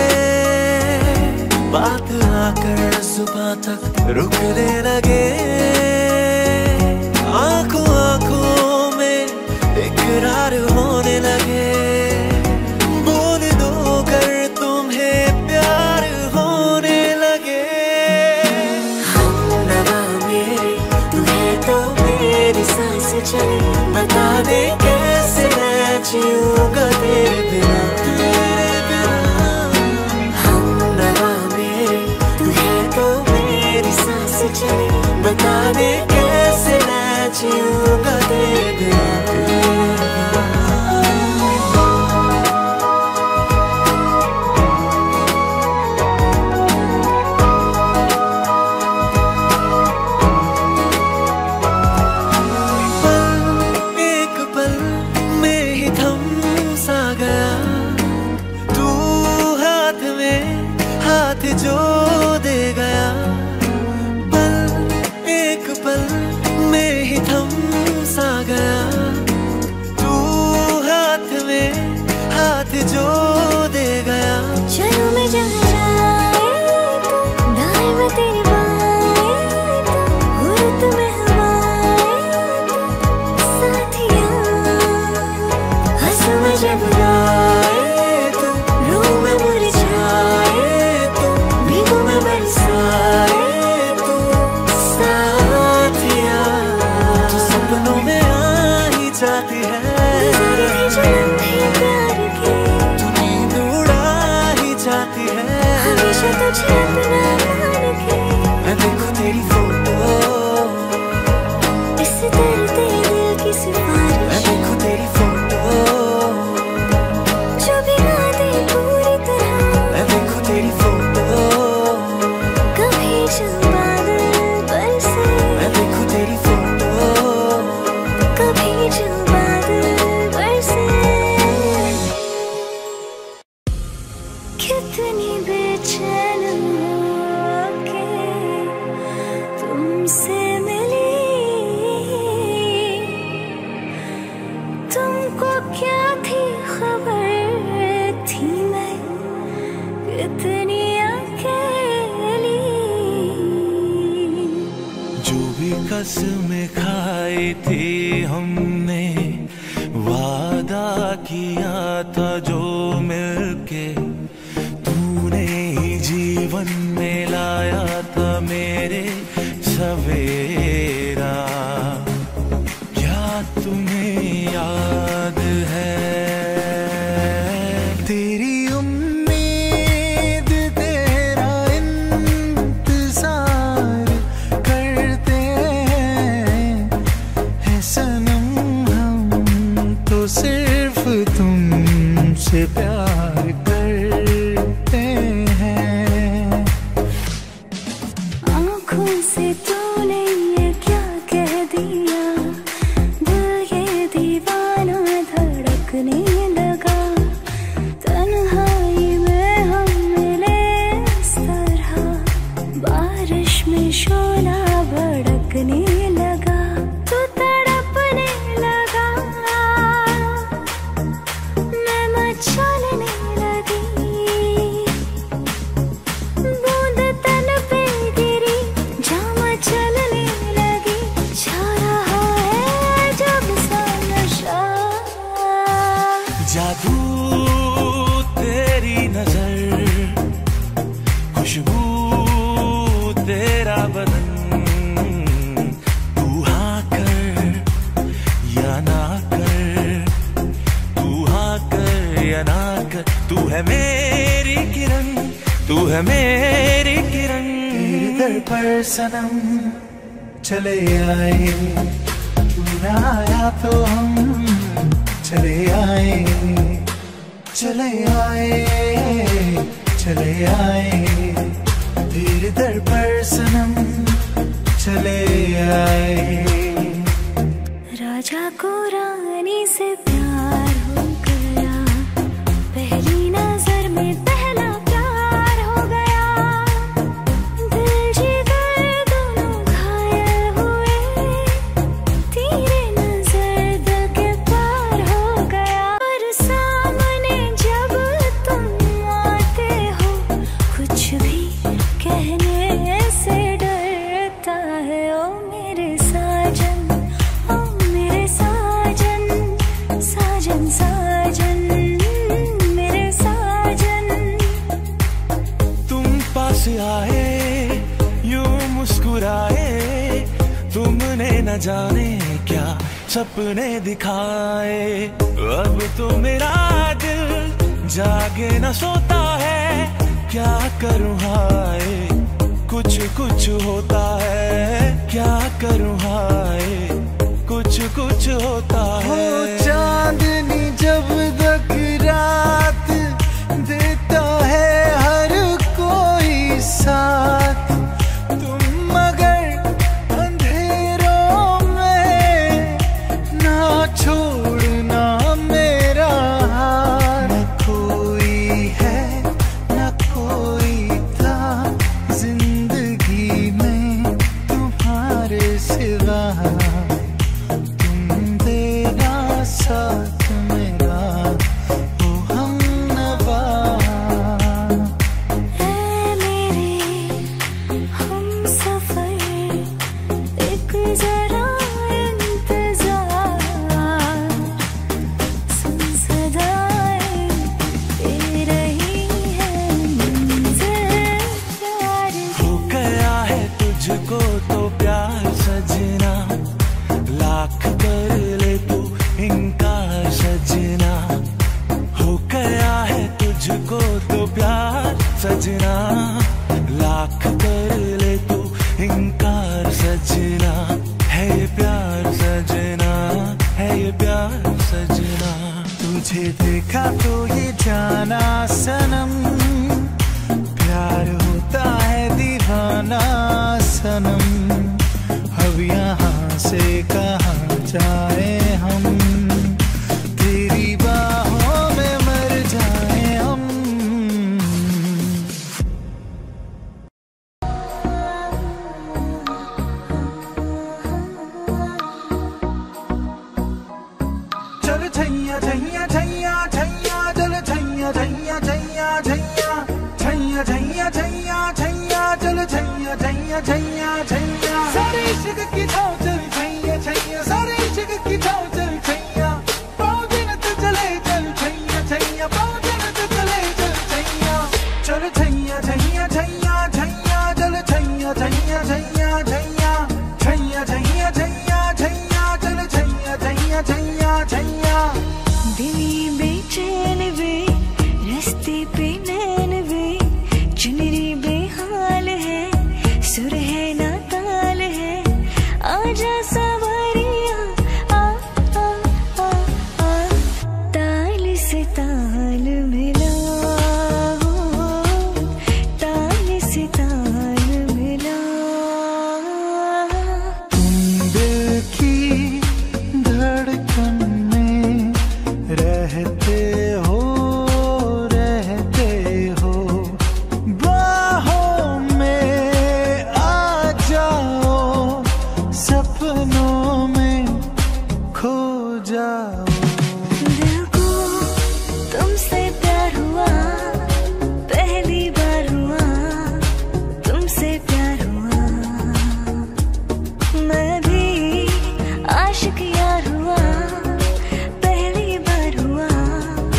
बात आकर सुबह तक रुकने लगे। आंखों आंखों में इकरार होने लगे, बोल दो कर तुम्हें प्यार होने लगे। हम नवा मेरे तू है तो मेरी सांस चले, बता दे कैसे मैं जीऊंगा तेरे बिना, तेरे बिना। हम नवा मेरे तू है तो मेरी सांस चले, बता दे कैसे मैं जीऊंगा तेरे बिना, तेरे बिना। पल एक पल में ही थम सा गया, तू हाथ में हाथ जो दे गया। पल एक पल में ही थम सा गया, तू हाथ में हाथ जो दे गया। चलो मैं जहाँ जाए तो दाएं में तेरी बाएं तो, हुर्रत में हवाएं तो साथिया। हंसू मैं जब गाए तो, रूह में मुरझाए तो, भीगू मैं बरसाए तो साथिया। तू सपनों में आ ही जाती है, गुजारे थे जो लम्हे प्यार के, तू नींद उड़ा ही जाती है। हमेशा तुझे अपना मान के, मैं देखूं तेरी फोटो, इस दर्द दिल की मैं सिफारिश, देखूं तेरी फोटो, जो भिगा दे पूरी तरह। मैं देखूं तेरी फोटो, कभी जब बादल बरसे, मैं देखूं तेरी फोटो। कभी जब बादल बरसे। कितनी बेचैन होके तुमसे मिली, तुमको क्या थी खबर, थी मैं कितनी अकेली। जो भी कसमें खाई थी हमने, वादा किया था जो मिलके, तूने ही जीवन में लाया था मेरे सवेरा। क्या तुम्हें याद है तेरी उम्मीद, तेरा इंतजार करते हैं सनम हम तो सिर्फ तुमसे प्यार करते हैं। आँखों से तूने ये क्या कह दिया, दिल ये दीवाना धड़कने लगा। जादू तेरी नजर, खुशबू तेरा बदन, तू हाँ कर या ना कर, तू हाँ कर या ना कर, तू है मेरी किरण, तू है मेरी किरण। तेरे दर पर सनम चले आए, तू ना आया तो हम चले आए, चले आए, चले आए, तेरे दर पर सनम चले आए। राजा को रानी से प्यार हो गया, पहली नजर में पहला प्यार हो गया, दिल जिगर दोनों घायल हुए, तेरे नजर दिल के पार हो गया। और सामने जब तुम आते हो, कुछ भी कहने से डरता है। ओ मेरे साजन, ओ मेरे साजन, साजन साजन, मेरे साजन। तुम पास आए यूं मुस्कुराए, तुमने न जाने क्या सपने दिखाए। अब तो मेरा दिल जागे न सोता है, क्या करूँ हाय, कुछ कुछ होता है, क्या करूँ हाय, कुछ कुछ होता हो है। चांदनी जब तक रात देता है हर कोई साथ, तुम मगर अंधेरों में ना छोड़ना मेरा हाथ। न कोई है न कोई था जिंदगी में तुम्हारे सिवा, साथ मेरा ओ हमनवा। ऐ मेरे हमसफर, एक जरा इंतजार, सुन सदाएं दे रही है मंज़िल प्यार की। हो गया है तुझको तो प्यार सजना, लाख कर ले तू इनकार सजना। हो गया है तुझको तो प्यार सजना, लाख कर ले तू इनकार सजना। है ये प्यार सजना, है ये प्यार सजना। तुझे देखा तो ये जाना सनम, प्यार होता है दीवाना सनम। अब यहाँ से कहाँ जाए हम, तेरी बाहों में मर जाए हम। चल छैया छैया छैया छैया, चल छैया छैया छैया छैया, छैया छैया छैया छैया, चल छैया छैया छैया छैया। सारे इश्क की छाव चल छैया छैया, सारे इश्क की छाव चल छैया, पाँव गिनत चले चल छैया छैया, पाँव गिनत चले चल छैया। चल छैया छैया छैया छैया, चल छैया छैया छैया छैया, छैया छैया छैया छैया, चल छैया छैया छैया छैया। दिली बेचैन वे, रास्ते पे नैन वे, चुनरी बेहाल है, सुर है ना ताल है, आजा सवारिया आ आ आ आ, ताल से ताल मिला, ताल से ताल मिला। तुम दिल की धड़कन में रहते हो, रहते हो, बाहों में आ जाओ, सपनों में खो जाओ। दिल को तुमसे प्यार हुआ, पहली बार हुआ, तुमसे प्यार हुआ। मैं भी आशिक यार हुआ, पहली बार हुआ,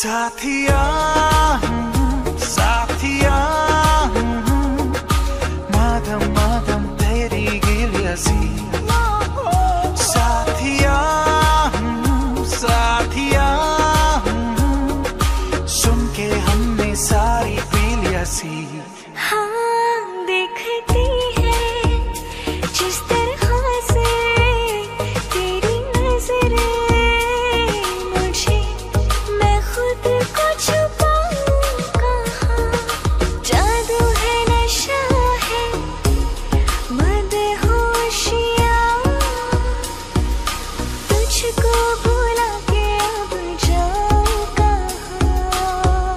साथिया साथिया माधम माधम तेरी गिलियासी साथिया साथिया सुन के हमने सारी पी लिया सी। हाँ देखती है जिस तरह से तेरी नजरें मुझे, मैं खुद को छुपाऊं कहाँ। जादू है नशा है मदहोशियाँ, तुझको भुला के अब जाऊं कहाँ।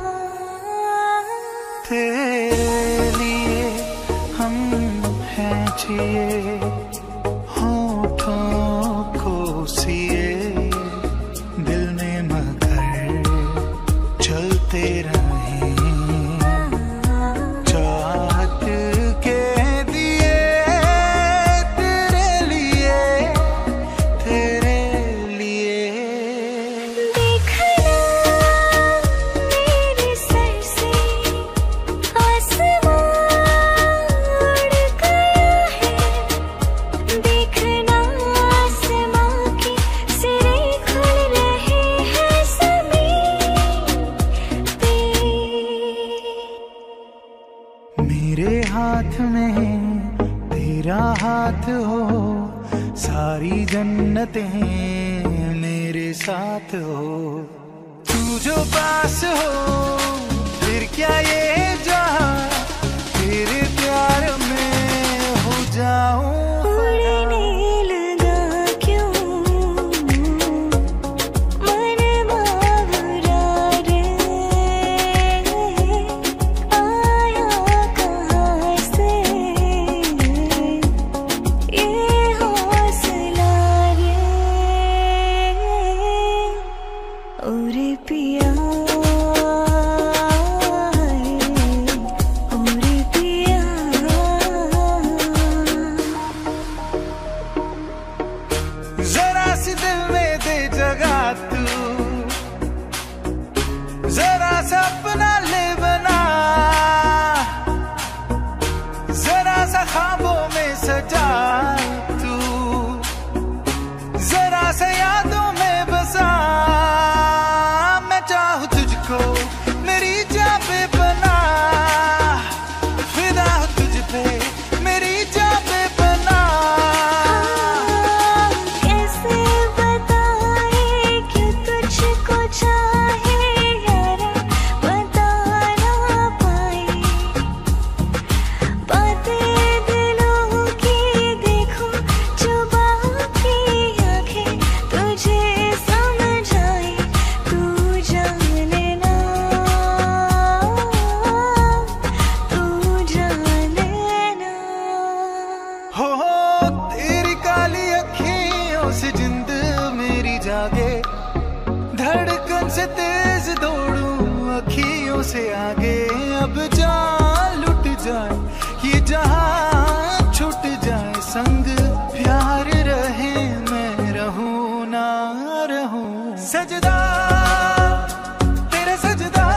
तेरे लिए हम हैं जिए होठों को सिए, दिल में मगर चलते रहे चाहत के दिए तेरे लिए तेरे लिए। देखना मेरे सर से आसमां उड़ गया है, देखना आसमां के सिरे खुल रहे हैं ज़मीन पे। मेरे हाथ में तेरा हाथ हो, सारी जन्नतें मेरे साथ हो। तू जो पास हो फिर क्या ये जहां, तेरे प्यार में हो जाऊं उड़ने लगा क्यों मन बावरा रे, आया कहाँ से ये हौसला रे। ओरे पिया ओरे पिया, जरा सी दिल में दे जगह तू, जरा सा अपना ले बना, जरा सा ख्वाबों में सजा तू, जरा सा यादों में बसा। मैं चाहूं तुझको मेरी जान पे बना, फिदा हूं तुझ पे मेरी जान पे बना। कैसे बताए कि तुझको चाहे यारा, बता ना पाए बातें दिलों की, देखो जुबां की आंखें तुझे समझाए, तू जाने ना तू जाने ना। हो हो तेरी काली अखियों से जिंद मेरी जागे, धड़कन से तेज दौड़ूं अखियों से आगे। अब जान लुट जाए ये जहां छूट जाए, संग प्यार रहे मैं रहूं ना रहूं। सजदा तेरा सजदा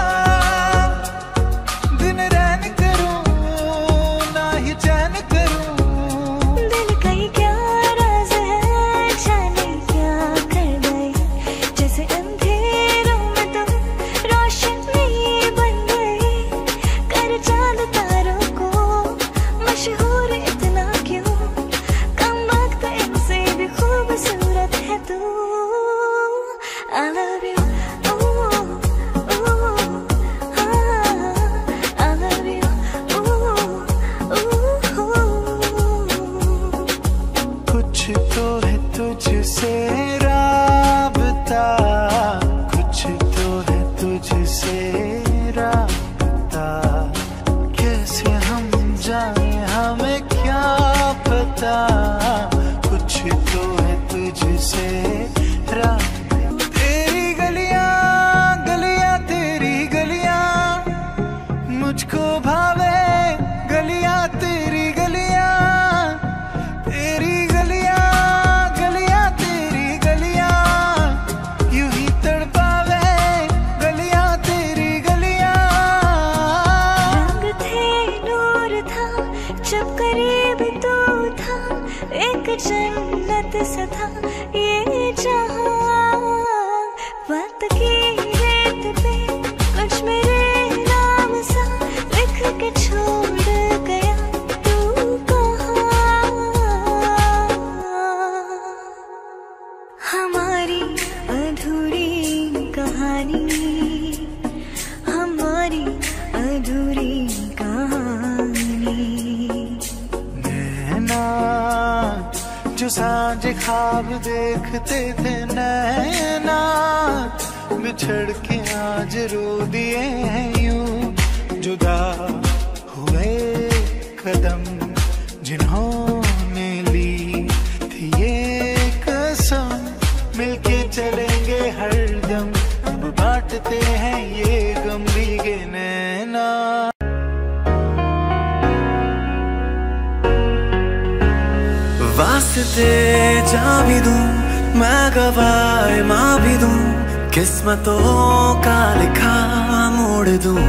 दिन रैन करूं ना ही चैन करूं। दिल का ये क्या राज है, जाने क्या कर गए, जैसे अंधेरों में तुम रोशनी बन गए। कर चांद तारों को मशहूर इतना क्यों, कम वक्त इनसे भी खूबसूरत है तू। I love you, ooh, ooh, ah, I love you, ooh, ooh. कुछ तो है तुझसे राबता, कुछ तो है तुझसे राबता, कैसे हम जाने हमें क्या पता। कुछ तो है तुझसे राबता, तेरी गलियां गलियां तेरी गलियां मुझको भावे, गलियां तेरी गलियां तेरी गलियां गलियां तेरी गलियां यूं ही तड़पावे, गलियां हमारी अधूरी कहानी, हमारी अधूरी कहानी। नैना जो सांझ ख्वाब देखते थे, नैना बिछड़ के आज रो दिए हैं यूं। जुदा हुए कदम जिन्होंने ली थी ये कसम, मिलके चलेंगे हरदम, अब बांटते हैं ये गम भीगे नैना। वास्ते जा भी दूं मैं, गवाए माँ भी दूं, किस्मतों का लिखा मोड़ दूं।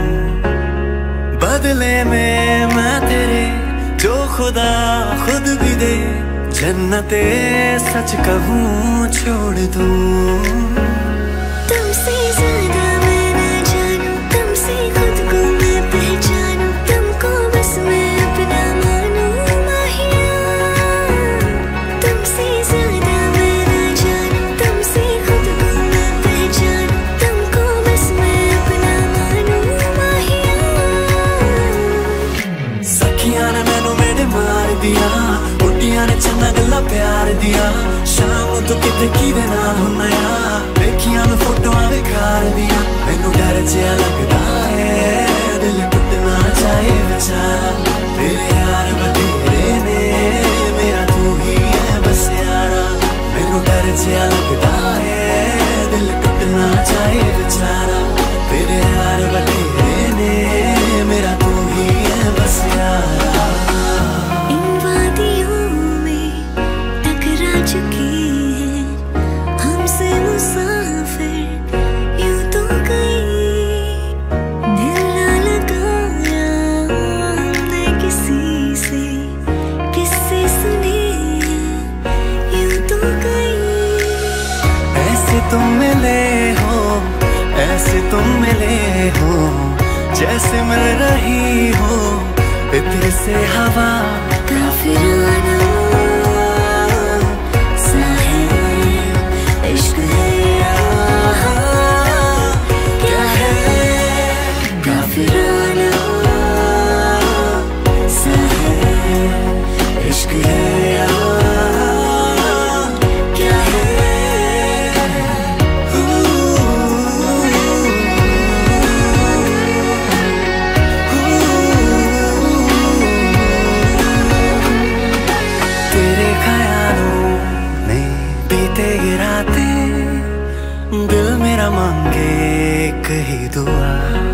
बदले में मैं तेरे जो खुदा खुद भी दे, जन्नते सच कहूँ छोड़ दूं। तुमसे ज्यादा मैं न जानूं, तुमसे खुद को मैं पहचानूं, तुमको बस मैं अपना मानूं माहिया। तुमसे ज्यादा मैं न जानूं, तुमसे खुद को मैं पहचानूं, तुमको बस मैं अपना मानूं माहिया। सखियां ने मैनू मेरे मार दिया, उड्डियां ने चन्ना गल्ला प्यार दिया। शाम तो किते किदे नाल हुन्ना आ, देखियां मैं फोटोआं बेकार दिया। मैनू डर जिहा लगदा है, दिल टुटना चाहे बेचारा। तेरे यार बतेरे ने, मेरा तू ही है बस यारा। मैनू डर जिहा लगदा है, दिल टुटना चाहे बेचारा। तेरे यार बतेरे ने, मेरा तू ही है बस यारा। इन वादियों में टकरा चुकी है हमसे मुसाफिर यूं तो गई। दिल ना लगाया हमने किसी से, किससे सुने यूं तो गई। ऐसे तुम मिले हो, ऐसे तुम मिले हो, जैसे मिल रही हो इत्र से हवा। काफिराना सा है इश्क है यहाँ, क्या है काफिराना सा है इश्क है यहाँ, क्या है। तेरे ख्यालों में बीते ये रातें, दिल मेरा मांगे एक ही दुआ।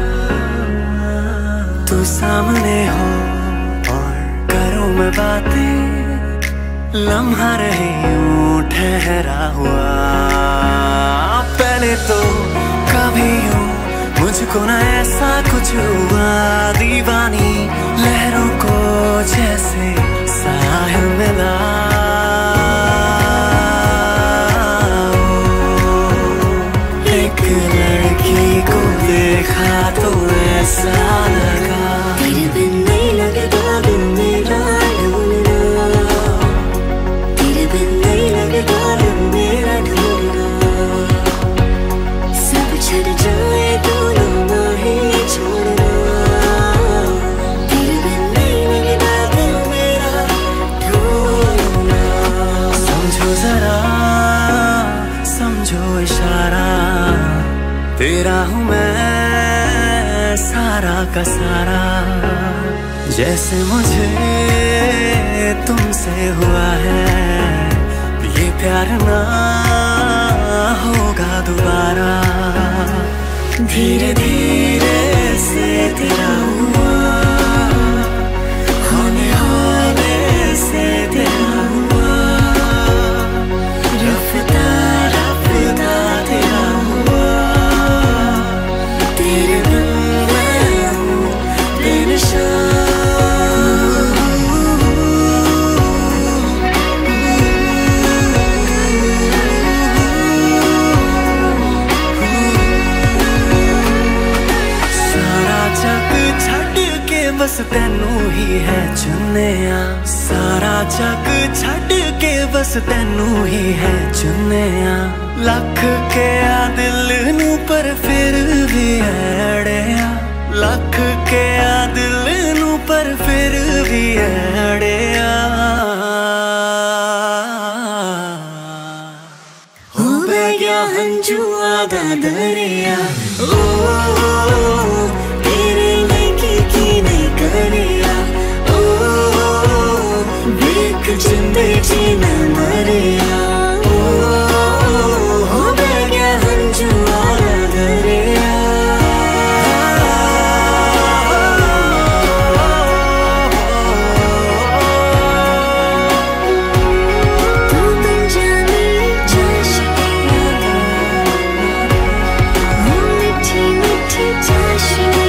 तू सामने हो और करूं मैं बातें, लम्हा रहे यूं ठहरा हुआ। पहले तो कभी यूं मुझको ना ऐसा कुछ हुआ, दीवानी लहरों को जैसे साहिल मिला। एक लड़की को देखा तो ऐसा लगा, तेरे बिन नहीं लगता दिल मेरा ढूंढना, तेरे बिन नहीं लगता दिल मेरा ढूंढना। सब छड़ जाए तो ना ही छोड़ना, तेरे बिन नहीं लगता दिल मेरा ढूंढना। समझो जरा समझो इशारा, तेरा हूँ मैं सारा का सारा। जैसे मुझे तुमसे हुआ है, ये प्यार ना होगा दोबारा। धीरे धीरे से तेरा हुआ, होने होने से तेरा हुआ। रफ्ता रफ्ता तेरा हुआ, तेरे बिन मैं हूँ बेनिशान। बस तेनू ही है चुनिया, सारा जग छड़ के बस तेनू ही है चुनिया। लख के आ दिल नू पर फिर भी अड़िया, लख के आ दिल नू पर फिर भी अड़िया। हो बह गया हंजुआ दा दरिया, ओ, ओ, ओ तेरे लेके की नहीं करिया, ओ, ओ वेख जिंदे जी न मरिया, ओ, ओ हो बह गया हंजुआ दा दरिया। तू बन जानी चाशनी, वो मीठी मीठी चाशनी,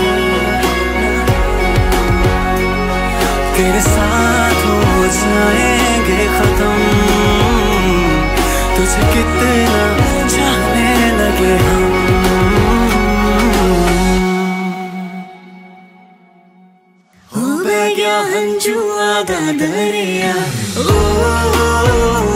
तेरे साथ हो जाएंगे खत्म, तुझे कितना चाहने लगे हम। हो बह गया हंजुआ दा दरिया, ओ, ओ, ओ